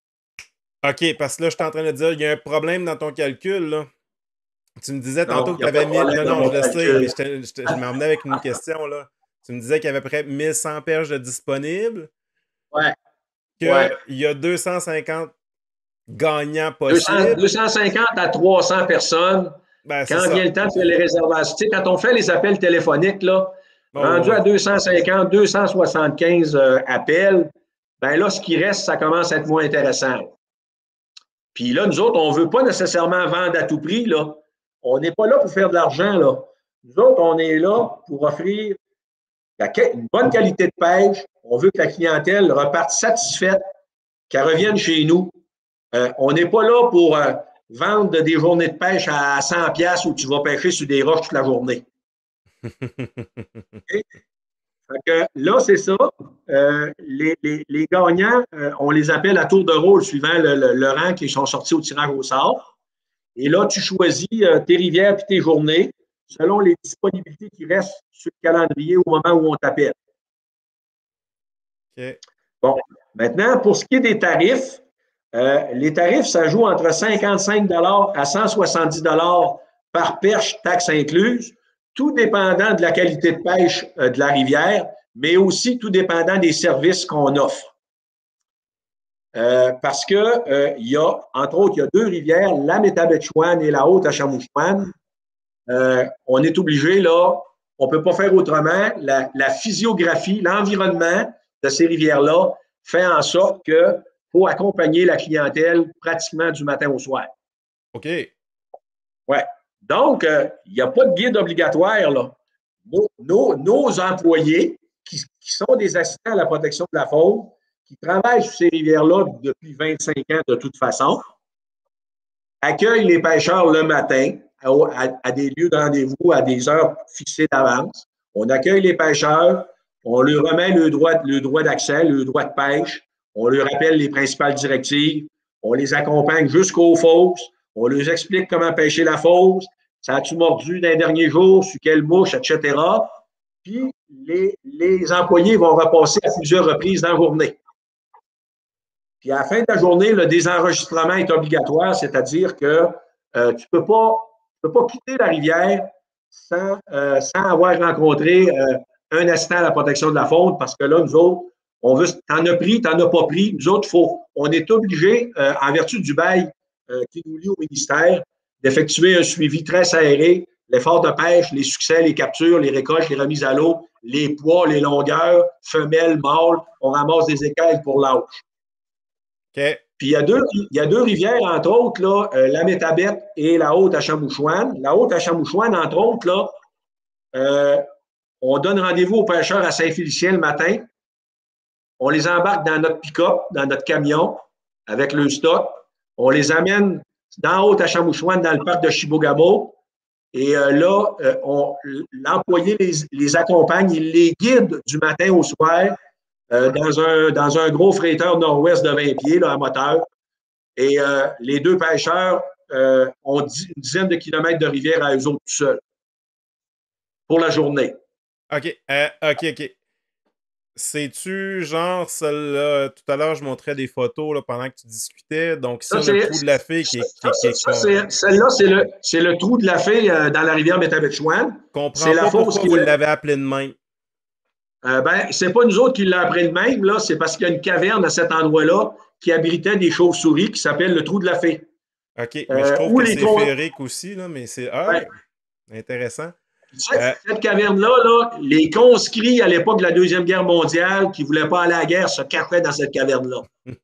OK, parce que là, je suis en train de dire, il y a un problème dans ton calcul, là. Tu me disais tantôt non, que tu avais mille. Non, non, je le sais, mais je, te, je, te, je m'emmenais avec une question, là. Tu me disais qu'il y avait à peu près mille cent perches de disponibles. Ouais. Qu'il ouais. y a deux cent cinquante gagnants possibles. deux cent cinquante à trois cents personnes. Ben, quand ça. vient le temps de faire les réservations, tu sais, quand on fait les appels téléphoniques, là, oh, rendu ouais. à deux cent cinquante, deux cent soixante-quinze euh, appels, ben là, ce qui reste, ça commence à être moins intéressant. Puis là, nous autres, on ne veut pas nécessairement vendre à tout prix, là. On n'est pas là pour faire de l'argent, là. Nous autres, on est là pour offrir une bonne qualité de pêche. On veut que la clientèle reparte satisfaite, qu'elle revienne chez nous. Euh, on n'est pas là pour euh, vendre des journées de pêche à cent piastres où tu vas pêcher sur des roches toute la journée. Okay? Fait que là, c'est ça. Euh, les, les, les gagnants, euh, on les appelle à tour de rôle suivant le, le, le rang qui sont sortis au tirage au sort. Et là, tu choisis euh, tes rivières et tes journées selon les disponibilités qui restent sur le calendrier au moment où on t'appelle. Okay. Bon, maintenant, pour ce qui est des tarifs, euh, les tarifs, ça joue entre cinquante-cinq dollars à cent soixante-dix dollars par perche, taxes incluses, tout dépendant de la qualité de pêche euh, de la rivière, mais aussi tout dépendant des services qu'on offre. Euh, parce que euh, il y a, entre autres, il y a deux rivières, la Métabetchouane et la Haute-Achamouchouane. Euh, on est obligé, là, on ne peut pas faire autrement. La, la physiographie, l'environnement de ces rivières-là fait en sorte qu'il faut accompagner la clientèle pratiquement du matin au soir. OK. Ouais. Donc, il euh, n'y a pas de guide obligatoire, là. Nos, nos, nos employés qui, qui sont des assistants à la protection de la faune, qui travaillent sur ces rivières-là depuis vingt-cinq ans de toute façon, accueillent les pêcheurs le matin à, à, à des lieux de rendez-vous, à des heures fixées d'avance. On accueille les pêcheurs, on leur remet le droit, le droit d'accès, le droit de pêche, on leur rappelle les principales directives, on les accompagne jusqu'aux fosses, on leur explique comment pêcher la fosse, ça a-tu mordu dans les derniers jours, sur quelle mouche, et cetera. Puis les, les employés vont repasser à plusieurs reprises dans la journée. Puis à la fin de la journée, le désenregistrement est obligatoire, c'est-à-dire que euh, tu ne peux pas, tu peux pas quitter la rivière sans, euh, sans avoir rencontré euh, un assistant à la protection de la faune, parce que là, nous autres, on veut, t'en as pris, t'en as pas pris, nous autres, faut, on est obligé, euh, en vertu du bail euh, qui nous lie au ministère, d'effectuer un suivi très serré, l'effort de pêche, les succès, les captures, les récoltes, les remises à l'eau, les poids, les longueurs, femelles, mâles, on ramasse des écailles pour l'âge. Okay. Puis il y, a deux, il y a deux rivières, entre autres, là, euh, la Métabette et la Haute-Achamouchouane. La Haute-Achamouchouane, entre autres, là, euh, on donne rendez-vous aux pêcheurs à Saint-Félicien le matin. On les embarque dans notre pick-up, dans notre camion, avec le stock. On les amène dans Haute-Achamouchouane, dans le parc de Chibougamau. Et euh, là, euh, l'employé les, les accompagne, il les guide du matin au soir euh, dans, un, dans un gros freighteur nord-ouest de vingt pieds, là, à moteur. Et euh, les deux pêcheurs euh, ont dix, une dizaine de kilomètres de rivière à eux autres tout seuls pour la journée. OK, euh, OK, OK. C'est-tu genre celle-là? Tout à l'heure, je montrais des photos là, pendant que tu discutais. Donc, ça, ça le trou de la Fée qui est. Qui, ça, qui ça, est celle-là, c'est le, le trou de la Fée euh, dans la rivière Métabetchouane. Je comprends pas pourquoi vous l'avez appelé de même. Euh, ben, c'est pas nous autres qui l'avons appelé de même, là. C'est parce qu'il y a une caverne à cet endroit-là qui abritait des chauves-souris qui s'appelle le trou de la Fée. OK, mais je trouve euh, que c'est tons... féerique aussi, là, mais c'est ah, ouais. Intéressant. Cette, euh, cette caverne-là, là, les conscrits à l'époque de la Deuxième Guerre mondiale qui ne voulaient pas aller à la guerre se cachaient dans cette caverne-là.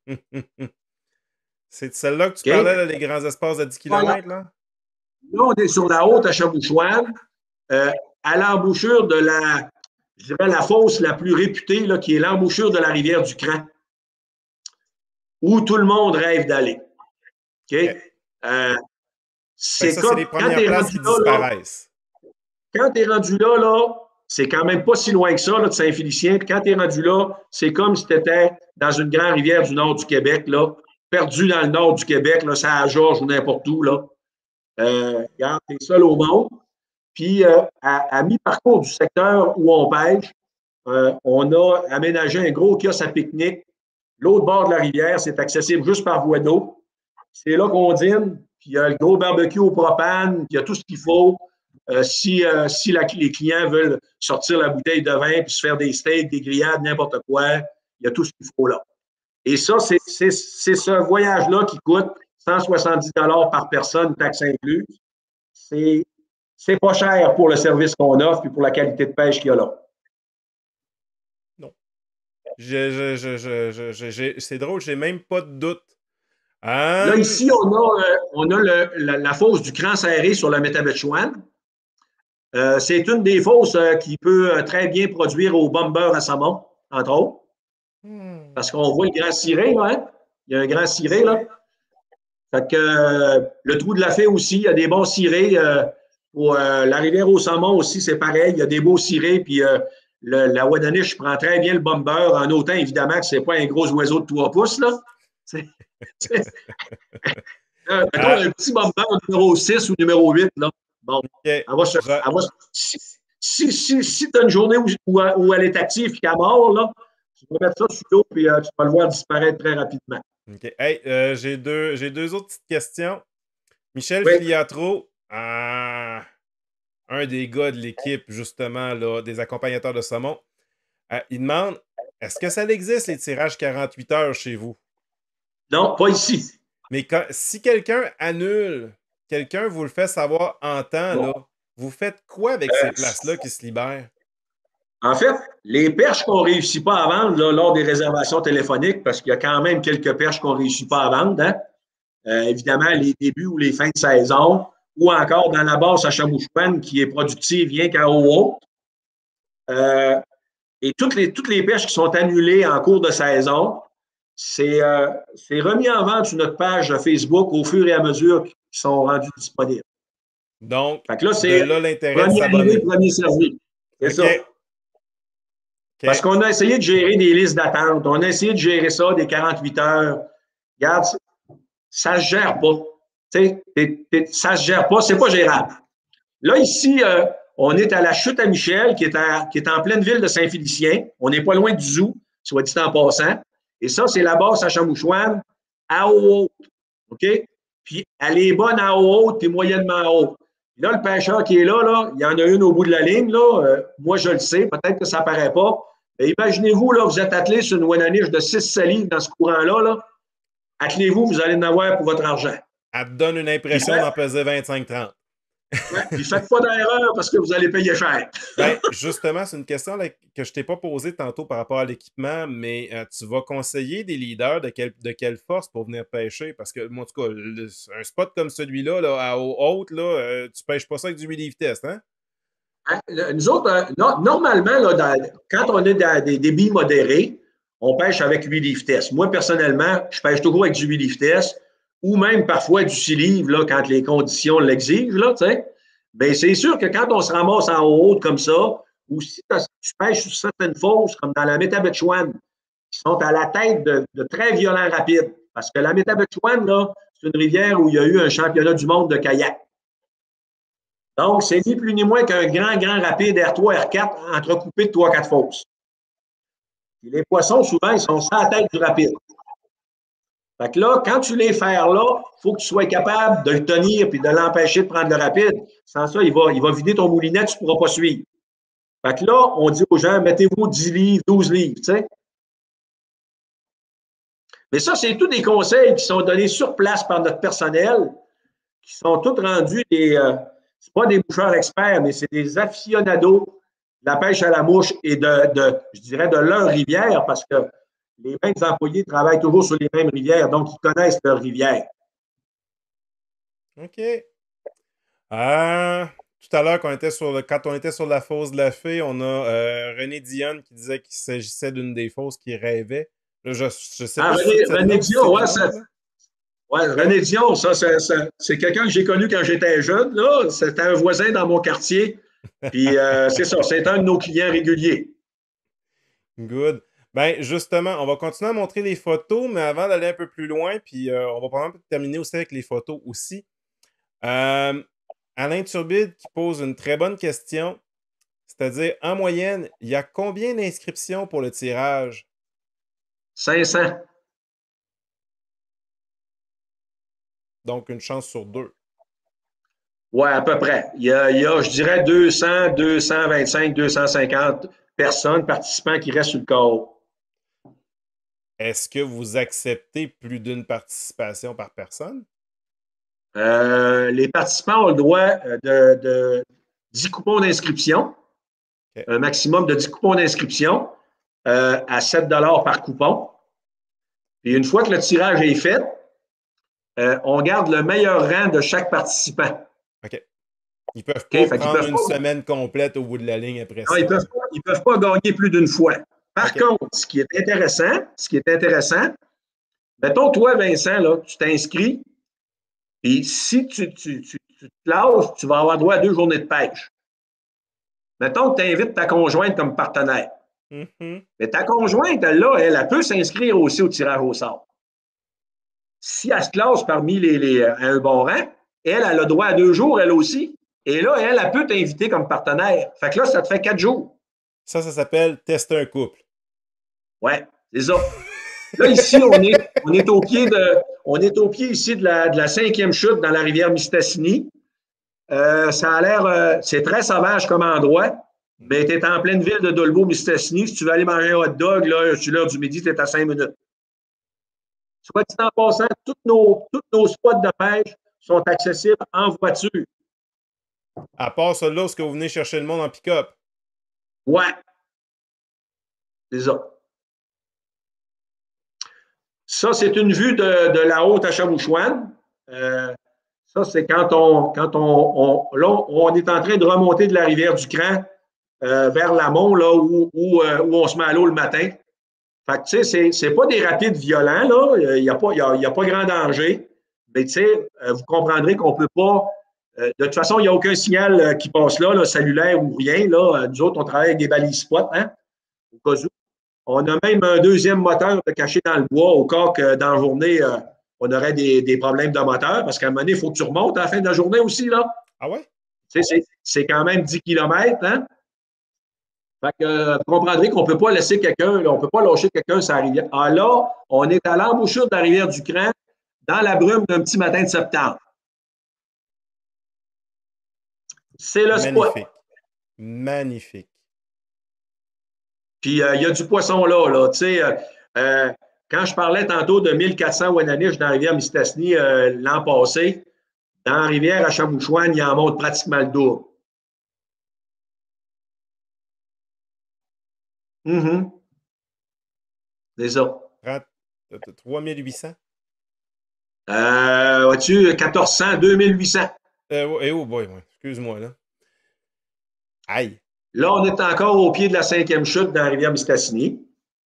C'est celle-là que tu okay. parlais, là, les grands espaces de dix kilomètres, là? Là, on est sur la Haute-Achamouchouane, euh, à l'embouchure de la, je dirais, la fosse la plus réputée, là, qui est l'embouchure de la rivière du Cran, où tout le monde rêve d'aller. OK? okay. Euh, c'est comme les premières places qui disparaissent. Là, quand tu es rendu là, là c'est quand même pas si loin que ça, là, de Saint-Félicien. Puis quand tu es rendu là, c'est comme si tu étais dans une grande rivière du nord du Québec, là, perdu dans le nord du Québec, là, ça à Georges ou n'importe où. Là. Euh, regarde, tu es seul au monde. Puis, euh, à, à mi-parcours du secteur où on pêche, euh, on a aménagé un gros kiosque à pique-nique. L'autre bord de la rivière, c'est accessible juste par voie d'eau. C'est là qu'on dîne. Puis, il y a le gros barbecue au propane, puis il y a tout ce qu'il faut. Euh, si euh, si la, les clients veulent sortir la bouteille de vin puis se faire des steaks, des grillades, n'importe quoi, il y a tout ce qu'il faut là. Et ça, c'est ce voyage-là qui coûte cent soixante-dix dollars par personne, taxe incluse. C'est pas cher pour le service qu'on offre et pour la qualité de pêche qu'il y a là. Non. Je, je, je, je, je, je, c'est drôle, j'ai même pas de doute. Hein? Là, ici, on a, euh, on a le, la, la fosse du Cran Serré sur la Métabetchouane. Euh, c'est une des fosses euh, qui peut euh, très bien produire au bomber à saumon, entre autres. Hmm. Parce qu'on voit le grand ciré, là, hein? Il y a un grand ciré, là. Fait que euh, le trou de la Fée aussi, il y a des bons cirés. Euh, pour, euh, la rivière au saumon aussi, c'est pareil. Il y a des beaux cirés. Puis euh, le, la Wadaniche prend très bien le bomber, en autant, évidemment, que ce n'est pas un gros oiseau de trois pouces, là. C'est euh, ah. un petit bomber numéro six ou numéro huit, là. Bon, okay. elle va se, elle va, si, si, si, si tu as une journée où, où, où elle est active et qu'elle mord, là, tu vas mettre ça sur l'eau et euh, tu vas le voir disparaître très rapidement. OK. Hey, euh, j'ai deux, j'ai deux autres petites questions. Michel oui. Filiatro, euh, un des gars de l'équipe, justement, là, des accompagnateurs de saumon, euh, il demande, est-ce que ça existe, les tirages quarante-huit heures chez vous? Non, pas ici. Mais quand, si quelqu'un annule, quelqu'un vous le fait savoir en temps, bon. là, vous faites quoi avec euh, ces places-là qui se libèrent? En fait, les perches qu'on ne réussit pas à vendre là, lors des réservations téléphoniques, parce qu'il y a quand même quelques perches qu'on ne réussit pas à vendre, hein? euh, évidemment, les débuts ou les fins de saison, ou encore dans la basse à Chamouchouane qui est productive rien qu'à haut haut. Euh, et toutes les, toutes les pêches qui sont annulées en cours de saison, c'est euh, remis en vente sur notre page Facebook au fur et à mesure qu'ils sont rendus disponibles. Donc, fait que là, de là l'intérêt de s'abonner. Premier servi. C'est okay. ça. Okay. Parce qu'on a essayé de gérer des listes d'attente. On a essayé de gérer ça, des quarante-huit heures. Regarde, ça ne se gère pas. T'sais, t'es, t'es, ça ne se gère pas, c'est pas gérable. Là, ici, euh, on est à la Chute à Michel, qui est, à, qui est en pleine ville de Saint-Félicien. On n'est pas loin du zoo, soit dit en passant. Et ça, c'est la basse à Chamouchouane, à eau haute. OK? Puis, elle est bonne à eau haute et moyennement haute. Puis là, le pêcheur qui est là, là, il y en a une au bout de la ligne. Là. Euh, moi, je le sais, peut-être que ça ne paraît pas. Mais imaginez-vous, là, vous êtes attelé sur une ouananiche de six salives dans ce courant-là. Là. Attelez-vous, vous allez en avoir pour votre argent. Elle te donne une impression d'en peser vingt-cinq trente. Ouais, puis faites pas d'erreur parce que vous allez payer cher. Ben, justement, c'est une question là, que je t'ai pas posée tantôt par rapport à l'équipement, mais euh, tu vas conseiller des leaders de, quel, de quelle force pour venir pêcher? Parce que, moi, en tout cas, le, un spot comme celui-là, là, à eau haute, là, euh, tu pêches pas ça avec du relief test, hein? Hein, nous autres, euh, non, normalement, là, dans, quand on est dans des débits modérés, on pêche avec relief test. Moi, personnellement, je pêche toujours avec du relief test ou même parfois du six livres là, quand les conditions l'exigent, là, tu sais. Bien, c'est sûr que quand on se ramasse en eau haute comme ça, ou si tu pêches sur certaines fosses, comme dans la Métabetchouane, qui sont à la tête de, de très violents rapides, parce que la Métabetchouane, là, c'est une rivière où il y a eu un championnat du monde de kayak. Donc, c'est ni plus ni moins qu'un grand, grand rapide R trois, R quatre entrecoupé de trois quatre fosses. Et les poissons, souvent, ils sont sur la tête du rapide. Fait que là, quand tu les fais là, il faut que tu sois capable de le tenir et de l'empêcher de prendre le rapide. Sans ça, il va, il va vider ton moulinet, tu ne pourras pas suivre. Fait que là, on dit aux gens, mettez-vous dix livres, douze livres, tu sais. Mais ça, c'est tous des conseils qui sont donnés sur place par notre personnel, qui sont tous rendus des, euh, c'est pas des boucheurs experts, mais c'est des aficionados de la pêche à la mouche et de, de je dirais, de leur rivière, parce que les mêmes employés travaillent toujours sur les mêmes rivières, donc ils connaissent leur rivière. OK. Euh, tout à l'heure, quand, quand on était sur la fosse de la Fée, on a euh, René Dionne qui disait qu'il s'agissait d'une des fosses qu'il rêvait. Là, je, je sais ah, pas René, si René Dion, ouais, ça, ouais, René Dion, ça, c'est quelqu'un que j'ai connu quand j'étais jeune. C'était un voisin dans mon quartier. Puis euh, c'est ça, c'est un de nos clients réguliers. Good. Ben, justement, on va continuer à montrer les photos, mais avant d'aller un peu plus loin, puis euh, on va probablement terminer aussi avec les photos aussi. Euh, Alain Turbide qui pose une très bonne question, c'est-à-dire, en moyenne, il y a combien d'inscriptions pour le tirage? cinq cents. Donc, une chance sur deux. Oui, à peu près. Il y a, il y a, je dirais, deux cents, deux cent vingt-cinq, deux cent cinquante personnes, participants qui restent sur le corps. Est-ce que vous acceptez plus d'une participation par personne? Euh, les participants ont le droit de, de dix coupons d'inscription, okay. Un maximum de dix coupons d'inscription euh, à sept dollars par coupon. Puis une fois que le tirage est fait, euh, on garde le meilleur rang de chaque participant. OK. Ils ne peuvent pas okay, prendre une pas... semaine complète au bout de la ligne après non, ça. Ils ne peuvent, peuvent pas gagner plus d'une fois. Par okay. contre, ce qui est intéressant, ce qui est intéressant, mettons, toi, Vincent, là, tu t'inscris, et si tu, tu, tu, tu te classes, tu vas avoir droit à deux journées de pêche. Mettons que tu invites ta conjointe comme partenaire. Mm-hmm. Mais ta conjointe, elle, là, elle, elle peut s'inscrire aussi au tirage au sort. Si elle se classe parmi les, les, à un bon rang, elle, elle a droit à deux jours, elle aussi. Et là, elle, elle peut t'inviter comme partenaire. Fait que là, ça te fait quatre jours. Ça, ça s'appelle tester un couple. Ouais, c'est ça. Là, ici, on est, on est au pied de, on est au pied ici de la, de la cinquième chute dans la rivière Mistassini. Euh, ça a l'air, euh, c'est très sauvage comme endroit, mais tu es en pleine ville de Dolbeau-Mistassini. Si tu veux aller manger un hot dog, là, sur l'heure du midi, tu es à cinq minutes. Soit dit en passant, tous nos, tous nos spots de pêche sont accessibles en voiture. À part celle-là, est-ce que vous venez chercher le monde en pick-up? Ouais. C'est ça. Ça, c'est une vue de, de la haute à Chamouchouane. Euh, ça, c'est quand on, quand on, on, là, on est en train de remonter de la rivière du Cran euh, vers l'amont, là, où, où, euh, où on se met à l'eau le matin. Fait que, tu sais, c'est pas des rapides violents, là. Il n'y a, a, a pas grand danger. Mais, tu sais, euh, vous comprendrez qu'on ne peut pas. Euh, de toute façon, il n'y a aucun signal euh, qui passe là, là, cellulaire ou rien. Là. Nous autres, on travaille avec des balises spot, hein, au cas où. On a même un deuxième moteur de caché dans le bois au cas que dans la journée, euh, on aurait des, des problèmes de moteur. Parce qu'à un moment donné, il faut que tu remontes à la fin de la journée aussi, là. Ah ouais? Tu sais, c'est quand même dix kilomètres, hein? Fait que, euh, vous comprendrez qu'on ne peut pas laisser quelqu'un, on ne peut pas lâcher quelqu'un sur la rivière. Ah là, on est à l'embouchure de la rivière du Cran, dans la brume d'un petit matin de septembre. C'est le spot. Magnifique. Magnifique. Puis, euh, il y a du poisson là, là. Tu sais, euh, euh, quand je parlais tantôt de mille quatre cents Wananiches dans la rivière Mistassini euh, l'an passé, dans la rivière à Chamouchouane, il en monte pratiquement le double. Mm-hmm. C'est ça. trois mille huit cents? Euh, vois-tu, quatorze cents, deux mille huit cents. Euh, eh oh boy, ouais. Excuse-moi, là. Aïe. Là, on est encore au pied de la cinquième chute dans la rivière Mistassini.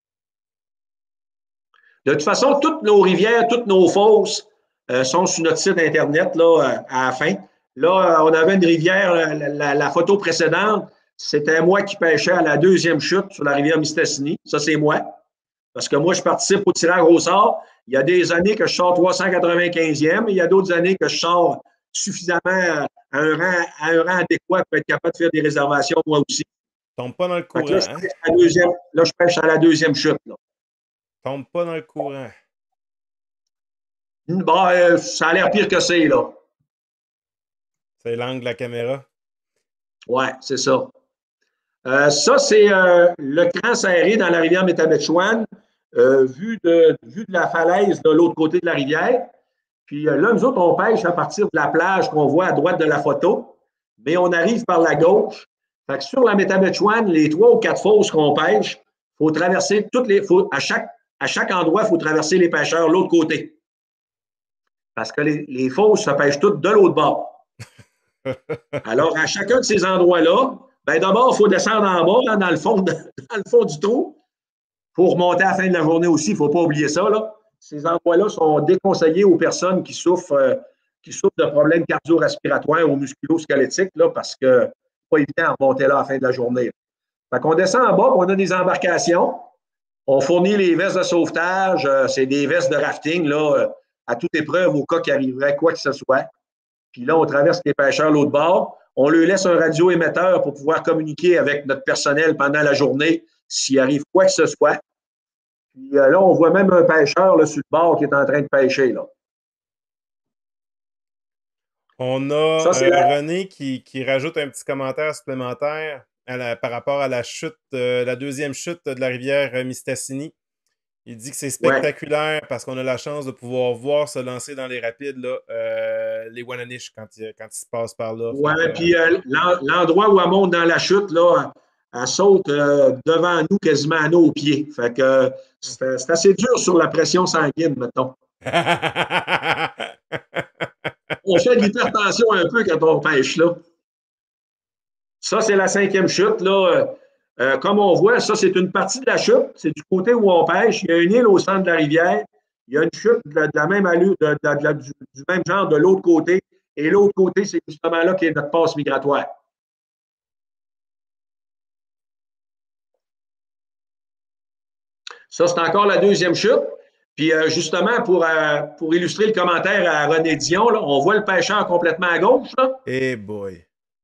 De toute façon, toutes nos rivières, toutes nos fosses euh, sont sur notre site Internet là, à la fin. Là, on avait une rivière, la, la, la photo précédente, c'était moi qui pêchais à la deuxième chute sur la rivière Mistassini. Ça, c'est moi. Parce que moi, je participe au tirage au sort. Il y a des années que je sors trois cent quatre-vingt-quinzième et il y a d'autres années que je sors suffisamment à un rang, à un rang adéquat pour être capable de faire des réservations, moi aussi. Tombe pas dans le courant. Là, je pêche à la deuxième, là, je pêche à la deuxième chute. Là. Tombe pas dans le courant. Bon, euh, ça a l'air pire que c'est, là. C'est l'angle de la caméra? Ouais, c'est ça. Euh, ça, c'est euh, le cran serré dans la rivière Métabetchouane, euh, vu, de, vu de la falaise de l'autre côté de la rivière. Puis euh, là, nous autres, on pêche à partir de la plage qu'on voit à droite de la photo, mais on arrive par la gauche. Fait que sur la Métabetchouane, les trois ou quatre fosses qu'on pêche, il faut traverser toutes les. Faut, à, chaque, à chaque endroit, il faut traverser les pêcheurs l'autre côté. Parce que les, les fosses se pêchent toutes de l'autre bord. Alors, à chacun de ces endroits-là, ben d'abord, il faut descendre en bas, hein, dans, le fond de, dans le fond du trou. Il faut remonter à la fin de la journée aussi, il ne faut pas oublier ça. Là. Ces endroits-là sont déconseillés aux personnes qui souffrent, euh, qui souffrent de problèmes cardio-respiratoires ou musculo-squelettiques, là, parce que c'est pas évident de remonter là à la fin de la journée. Fait qu'on descend en bas, on a des embarcations. On fournit les vestes de sauvetage, euh, c'est des vestes de rafting là, euh, à toute épreuve au cas qu'il arriverait quoi que ce soit. Puis là, on traverse les pêcheurs l'autre bord. On leur laisse un radioémetteur pour pouvoir communiquer avec notre personnel pendant la journée s'il arrive quoi que ce soit. Puis euh, là, on voit même un pêcheur là, sur le bord qui est en train de pêcher. Là. On a Ça, euh, la... René qui, qui rajoute un petit commentaire supplémentaire à la, par rapport à la chute, euh, la deuxième chute de la rivière Mistassini. Il dit que c'est spectaculaire ouais. parce qu'on a la chance de pouvoir voir se lancer dans les rapides là, euh, les Wananiches quand ils quand il se passent par là. Oui, puis euh, l'endroit où elle monte dans la chute, là, elle saute euh, devant nous, quasiment à nos pieds. Fait que euh, c'est assez dur sur la pression sanguine, mettons. On fait de l'hypertension un peu quand on pêche là. Ça, c'est la cinquième chute, là. Euh, comme on voit, ça, c'est une partie de la chute. C'est du côté où on pêche. Il y a une île au centre de la rivière. Il y a une chute de la, de la même allure, de, de, de, du, du même genre de l'autre côté. Et l'autre côté, c'est justement là qu'est notre passe migratoire. Ça, c'est encore la deuxième chute. Puis, euh, justement, pour, euh, pour illustrer le commentaire à René Dion, là, on voit le pêcheur complètement à gauche. Eh hey boy!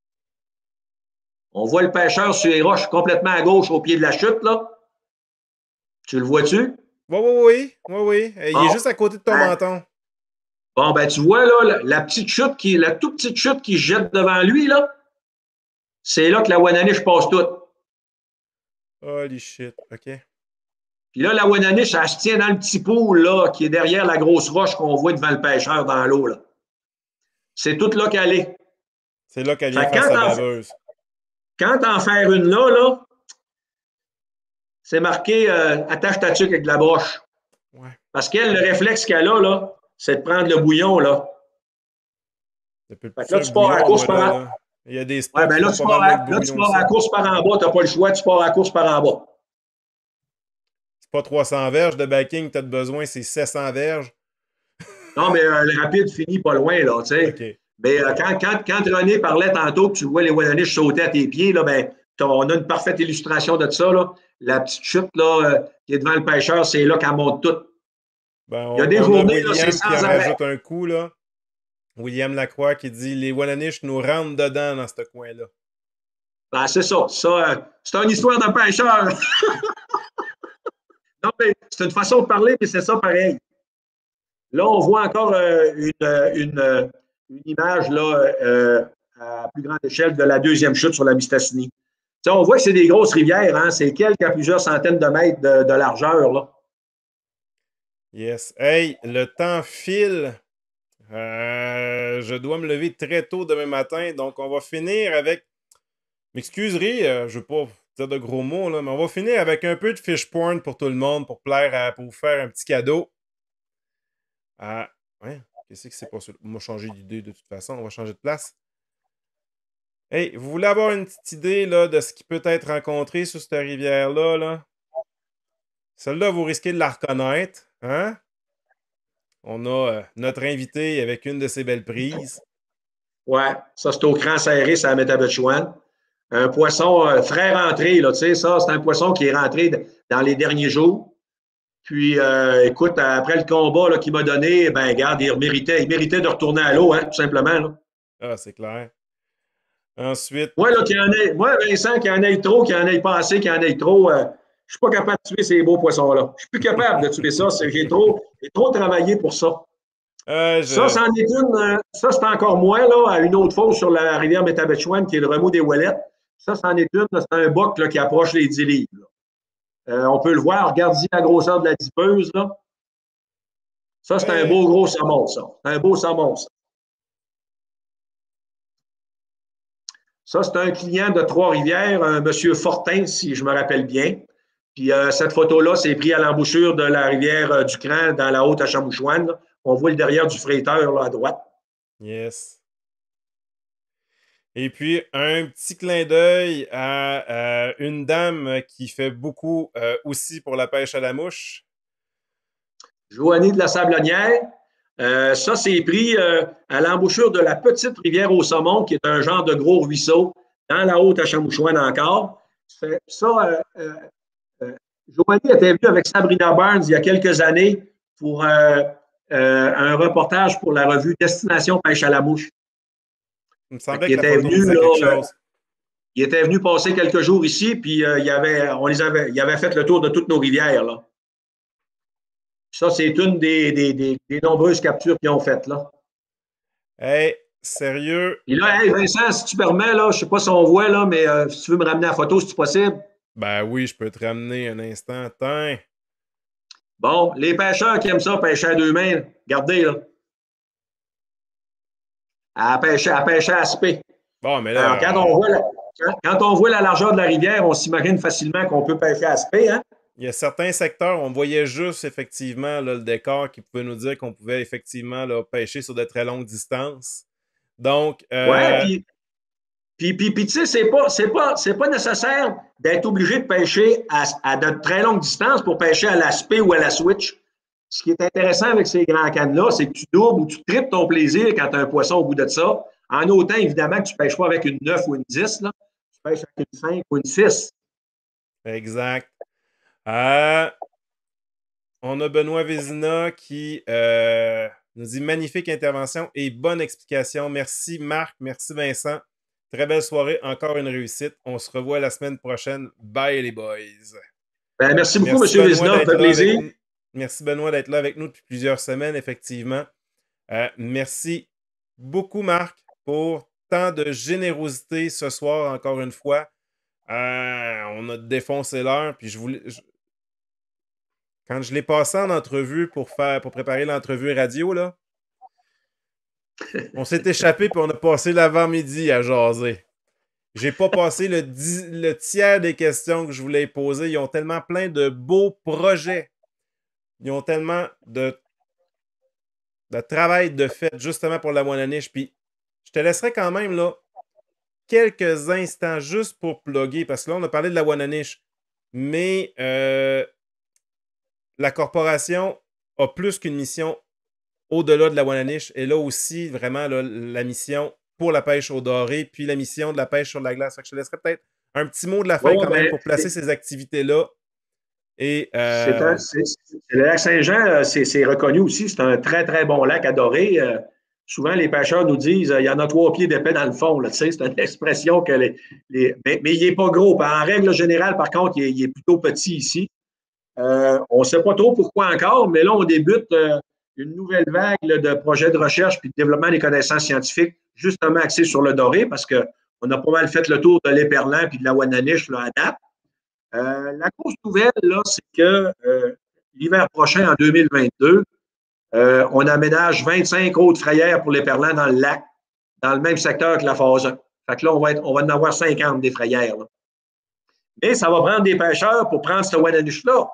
On voit le pêcheur sur les roches complètement à gauche au pied de la chute, là. Tu le vois-tu? Oui, oui, oui. oui, oui. Il bon, est juste à côté de ton ben, menton. Bon, ben tu vois, là, la, la petite chute, qui, la toute petite chute qui jette devant lui, là, c'est là que la Wananiche passe toute. Holy shit, OK. Puis là, la Wananiche, elle se tient dans le petit pool, là, qui est derrière la grosse roche qu'on voit devant le pêcheur dans l'eau, là. C'est toute là qu'elle est. C'est là qu'elle vient faire sa baveuse. Quand t'en faire une là, là, c'est marqué euh, attache ta tuque avec de la broche. Ouais. Parce qu'elle, le réflexe qu'elle a, là, c'est de prendre le bouillon, là. Fait que là, tu pars à la course par Il y a des Ouais, spots ben qui là, font tu pas mal pars moins à, de là, tu brouillon que pars à ça. la course par en bas, tu n'as pas le choix, tu pars à la course par en bas. C'est pas trois cents verges de backing que tu as besoin, c'est sept cents verges. Non, mais euh, le rapide finit pas loin, là, tu sais. OK. Mais euh, OK. quand, quand, quand René parlait tantôt que tu vois les Walloniches sauter à tes pieds, là, ben, on a une parfaite illustration de ça, là. La petite chute, là, euh, qui est devant le pêcheur, c'est là qu'elle monte toute. Ben, Il y a on, des on a journées, là, c'est William qui en sans arrêt. rajoute un coup, là. William Lacroix qui dit les Walloniches nous rentrent dedans dans ce coin-là. Ben, c'est ça. ça euh, c'est une histoire de pêcheur. Non, mais c'est une façon de parler, mais c'est ça pareil. Là, on voit encore euh, une, une, euh, une, image là, euh, à plus grande échelle de la deuxième chute sur la Mistassini. T'sais, on voit que c'est des grosses rivières, hein? C'est quelques à plusieurs centaines de mètres de, de largeur. Là. Yes. Hey, le temps file. Euh, je dois me lever très tôt demain matin, donc on va finir avec. M'excuserez, euh, je ne veux pas dire de gros mots, là, mais on va finir avec un peu de fish porn pour tout le monde, pour plaire à, pour vous faire un petit cadeau. Ah, ouais, qu'est-ce que c'est pas ça? On va changer d'idée de toute façon, on va changer de place. Hey, vous voulez avoir une petite idée là, de ce qui peut être rencontré sur cette rivière-là? Là? Celle-là, vous risquez de la reconnaître. Hein? On a euh, notre invité avec une de ses belles prises. Ouais, ça, c'est au cran serré, c'est à Métabetchouan. Un poisson euh, frais rentré, là, tu sais, ça, c'est un poisson qui est rentré dans les derniers jours. Puis, euh, écoute, après le combat qu'il m'a donné, ben, regarde, il méritait, il méritait de retourner à l'eau, hein, tout simplement. Là. Ah, c'est clair. Ensuite, Moi, là, qu'il y en ait, moi, Vincent, qu'il y en ait trop, qu'il y en ait pas assez, qu'il y en ait trop, euh, je suis pas capable de tuer ces beaux poissons-là. Je suis plus capable de tuer ça. J'ai trop, j'ai trop travaillé pour ça. euh, Ça, je... c'en est une. euh, Ça, c'est encore moins, là, à une autre fosse sur la rivière Métabetchouan, qui est le remous des Ouellettes. Ça, c'en est une. C'est un boc là, qui approche les dix livres. Euh, on peut le voir. Regarde-y la grosseur de la dipeuse. Là. Ça, c'est un Ben, beau gros saumon, ça. C'est un beau saumon, ça. Ça, c'est un client de Trois-Rivières, un monsieur Fortin, si je me rappelle bien. Puis euh, cette photo-là, c'est pris à l'embouchure de la rivière euh, du Cran, dans la haute Achamouchouane. On voit le derrière du freiteur là, à droite. yes. Et puis, un petit clin d'œil à, à une dame qui fait beaucoup euh, aussi pour la pêche à la mouche. Joanie de la Sablonnière. Euh, ça, c'est pris euh, à l'embouchure de la petite rivière au saumon, qui est un genre de gros ruisseau, dans la haute Achamouchouane encore. Ça, euh, euh, euh, Joanie était venue avec Sabrina Burns il y a quelques années pour euh, euh, un reportage pour la revue Destination Pêche à la mouche. Il me Fait semblait il que la était photo me venu disait quelque là, euh, chose. il était venu passer quelques jours ici, puis euh, il avait, on les avait, il avait fait le tour de toutes nos rivières. Là. Ça, c'est une des, des, des, des nombreuses captures qu'ils ont faites là. Hey, sérieux? Et là, hey Vincent, si tu permets, là, je ne sais pas si on voit, là, mais euh, si tu veux me ramener la photo, si c'est possible. Ben oui, je peux te ramener un instant. Tiens. Bon, les pêcheurs qui aiment ça, pêcher à deux mains, regardez, là. À pêcher, à pêcher à spé. Bon, mais Alors, quand là, on voit la, quand, quand on voit la largeur de la rivière, on s'imagine facilement qu'on peut pêcher à spé, hein? il y a certains secteurs, on voyait juste effectivement là, le décor qui pouvait nous dire qu'on pouvait effectivement là, pêcher sur de très longues distances. Donc, Ouais, euh, puis, puis, puis, puis tu sais, c'est pas, c'est pas, c'est pas nécessaire d'être obligé de pêcher à, à de très longues distances pour pêcher à la spé ou à la switch. Ce qui est intéressant avec ces grands cannes-là, c'est que tu doubles ou tu triples ton plaisir quand tu as un poisson au bout de ça. En autant, évidemment, que tu ne pêches pas avec une neuf ou une dix, là. Tu pêches avec une cinq ou une six. exact. Euh, on a Benoît Vézina qui euh, nous dit magnifique intervention et bonne explication. Merci Marc, merci Vincent. Très belle soirée, encore une réussite. On se revoit la semaine prochaine. Bye les boys. Ben, merci beaucoup, Merci M. Benoît Vézina. Ça d'être fait là avec plaisir. nous. Merci Benoît d'être là avec nous depuis plusieurs semaines, effectivement. Euh, merci beaucoup Marc pour tant de générosité ce soir, encore une fois. Euh, on a défoncé l'heure, puis je voulais. je- Quand je l'ai passé en entrevue pour faire pour préparer l'entrevue radio, là, on s'est échappé puis on a passé l'avant-midi à jaser. J'ai pas passé le, dix- le tiers des questions que je voulais poser. Ils ont tellement plein de beaux projets. Ils ont tellement de, de travail de fait justement pour la moine à niche. Puis je te laisserai quand même là quelques instants juste pour plugger, parce que là, on a parlé de la Wananiche, mais euh, la corporation a plus qu'une mission au-delà de la Wananiche. Et là aussi, vraiment, là, la mission pour la pêche au doré, puis la mission de la pêche sur la glace. Fait que je te laisserai peut-être un petit mot de la fin Ouais, quand même ben, pour placer ces activités-là. Et c'est euh, un, c'est, c'est- le lac Saint-Jean, euh, c'est, c'est reconnu aussi. C'est un très, très bon lac à dorer. Euh, souvent, les pêcheurs nous disent euh, il y en a trois pieds d'épais dans le fond. Là, tu sais, c'est une expression que les. les mais, mais il n'est pas gros. En règle générale, par contre, il est, il est plutôt petit ici. Euh, on ne sait pas trop pourquoi encore, mais là, on débute euh, une nouvelle vague là, de projets de recherche puis de développement des connaissances scientifiques, justement axés sur le doré, parce qu'on a pas mal fait le tour de l'éperlan puis de la Wananiche là, à date. Euh, la cause nouvelle, là, c'est que euh, l'hiver prochain, en deux mille vingt-deux, euh, on aménage vingt-cinq autres frayères pour l'éperlan dans le lac, dans le même secteur que la phase un. Fait que là, on va, être, on va en avoir cinquante des frayères. Là. Mais ça va prendre des pêcheurs pour prendre ce Wananiche-là.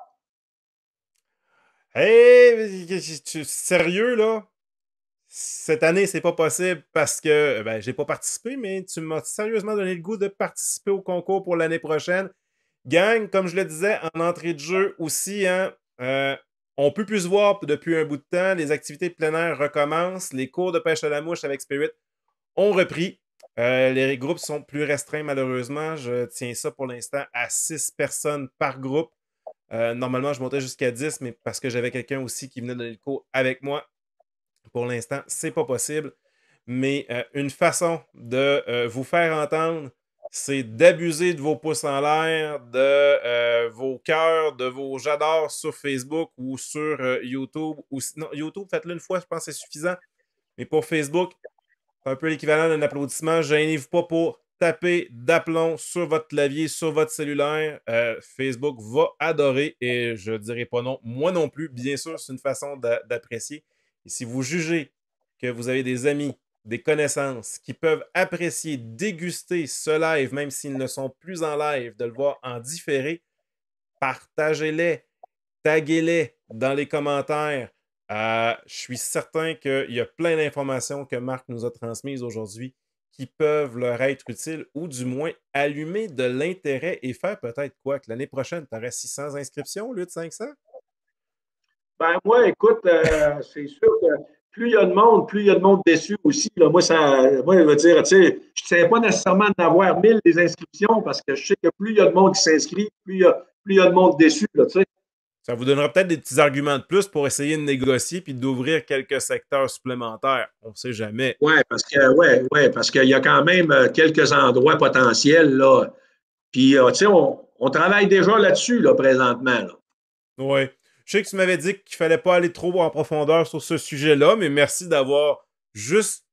hey, tu- sérieux là? Cette année, c'est pas possible parce que ben, j'ai pas participé, mais tu m'as sérieusement donné le goût de participer au concours pour l'année prochaine. Gang, comme je le disais en entrée de jeu aussi, hein, euh, on peut plus se voir depuis un bout de temps. Les activités de plein air recommencent. Les cours de pêche à la mouche avec Spirit ont repris. Euh, les groupes sont plus restreints, malheureusement. Je tiens ça pour l'instant à six personnes par groupe. Euh, normalement, je montais jusqu'à dix, mais parce que j'avais quelqu'un aussi qui venait donner le cours avec moi. Pour l'instant, c'est pas possible. Mais euh, une façon de euh, vous faire entendre, c'est d'abuser de vos pouces en l'air, de euh, vos cœurs, de vos j'adore sur Facebook ou sur euh, YouTube. Ou, non, YouTube, faites-le une fois, je pense que c'est suffisant. Mais pour Facebook, c'est un peu l'équivalent d'un applaudissement. Gênez-vous pas pour taper d'aplomb sur votre clavier, sur votre cellulaire. Euh, Facebook va adorer et je dirais pas non. Moi non plus, bien sûr, c'est une façon d'apprécier. Et si vous jugez que vous avez des amis, des connaissances qui peuvent apprécier, déguster ce live, même s'ils ne sont plus en live, de le voir en différé, partagez-les, taguez-les dans les commentaires. Euh, je suis certain qu'il y a plein d'informations que Marc nous a transmises aujourd'hui qui peuvent leur être utiles ou du moins allumer de l'intérêt et faire peut-être quoi? Que l'année prochaine, tu aurais six cents inscriptions au lieu de cinq cents? Ben moi, écoute, euh, c'est sûr que plus il y a de monde, plus il y a de monde déçu aussi. Là. Moi, ça, moi, je veux dire, tu sais, je ne sais pas nécessairement d'en avoir mille des inscriptions parce que je sais que plus il y a de monde qui s'inscrit, plus il y a, plus il y a de monde déçu. Là, tu sais. Ça vous donnera peut-être des petits arguments de plus pour essayer de négocier puis d'ouvrir quelques secteurs supplémentaires. On ne sait jamais. Oui, parce que ouais, ouais, parce qu'il y a quand même euh, quelques endroits potentiels. Là. Puis, euh, tu sais, on, on travaille déjà là-dessus là, présentement. Là. Oui. Je sais que tu m'avais dit qu'il fallait pas aller trop en profondeur sur ce sujet-là, mais merci d'avoir juste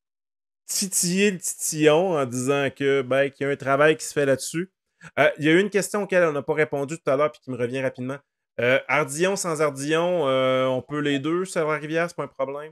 titillé le titillon en disant que ben, qu'il y a un travail qui se fait là-dessus. Euh, il y a eu une question auquel on n'a pas répondu tout à l'heure puis qui me revient rapidement. Euh, Ardillon sans Ardillon, euh, on peut les deux sur la rivière, c'est pas un problème?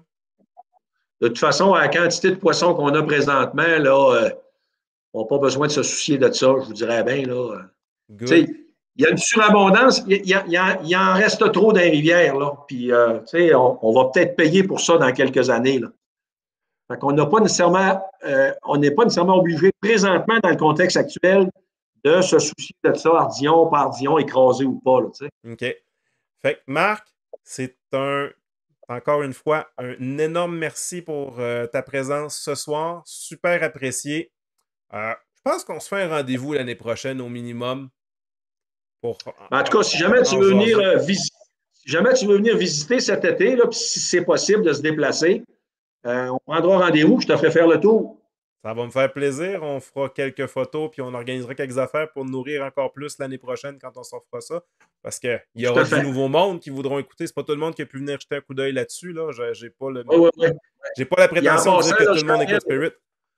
De toute façon, à la quantité de poissons qu'on a présentement, là, euh, on n'a pas besoin de se soucier de ça, je vous dirais bien. Là. Tu sais, Good. il y a une surabondance, il, y a, il, y a, il y en reste trop dans les rivières. Là. Puis, euh, tu sais, on, on va peut-être payer pour ça dans quelques années. Là. Fait qu'on n'a pas nécessairement, euh, on n'est pas nécessairement obligé présentement, dans le contexte actuel, de se soucier de ça, ardillon, pas ardillon, écrasé ou pas. Là, tu sais. OK. Fait que Marc, c'est un encore une fois un énorme merci pour euh, ta présence ce soir. Super apprécié. Euh, je pense qu'on se fait un rendez-vous l'année prochaine au minimum pour En tout cas, si jamais tu en veux venir jaser. euh, visiter, si jamais tu veux venir visiter cet été, là, puis si c'est possible de se déplacer, euh, on prendra rendez-vous, je te ferai faire le tour. Ça va me faire plaisir. On fera quelques photos puis on organisera quelques affaires pour nourrir encore plus l'année prochaine quand on s'en fera ça. Parce qu'il y Tout aura à du fait. nouveau monde qui voudront écouter. C'est pas tout le monde qui a pu venir jeter un coup d'œil là-dessus. Là. J'ai pas le. Oui, oui, oui. J'ai pas la Puis en prétention de dire passant, que là, tout je le monde rappelle, écoute Spirit.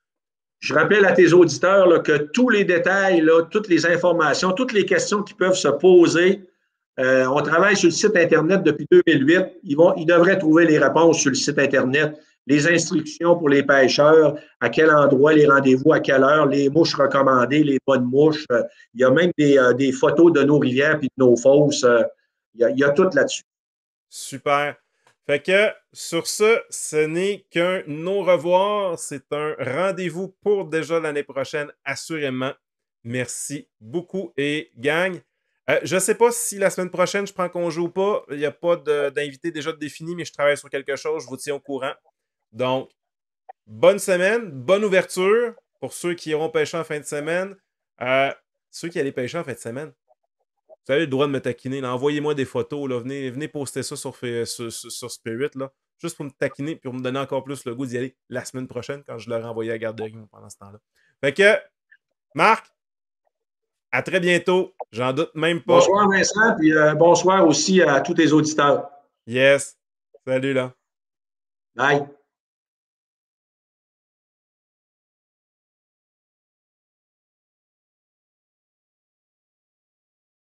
je rappelle à tes auditeurs là, que tous les détails, là, toutes les informations, toutes les questions qui peuvent se poser, euh, on travaille sur le site Internet depuis deux mille huit. Ils, vont, ils devraient trouver les réponses sur le site Internet, les instructions pour les pêcheurs, à quel endroit les rendez-vous, à quelle heure, les mouches recommandées, les bonnes mouches. Euh, il y a même des, euh, des photos de nos rivières et de nos fosses. Euh, il, y a, il y a tout là-dessus. Super. Fait que sur ce, ce n'est qu'un au revoir. C'est un rendez-vous pour déjà l'année prochaine, assurément. Merci beaucoup et gang. Euh, je ne sais pas si la semaine prochaine je prends congé ou pas. Il n'y a pas d'invité déjà défini, mais je travaille sur quelque chose. Je vous tiens au courant. Donc, bonne semaine, bonne ouverture pour ceux qui iront pêcher en fin de semaine. Euh, ceux qui allaient pêcher en fin de semaine, vous avez le droit de me taquiner. Envoyez-moi des photos. Là. Venez, venez poster ça sur, sur, sur Spirit. Là. Juste pour me taquiner et pour me donner encore plus le goût d'y aller la semaine prochaine quand je l'aurai envoyé à la garderie pendant ce temps-là. Fait que, Marc, à très bientôt. J'en doute même pas. Bonsoir, Vincent, puis euh, bonsoir aussi à tous tes auditeurs. Yes. Salut là. Bye.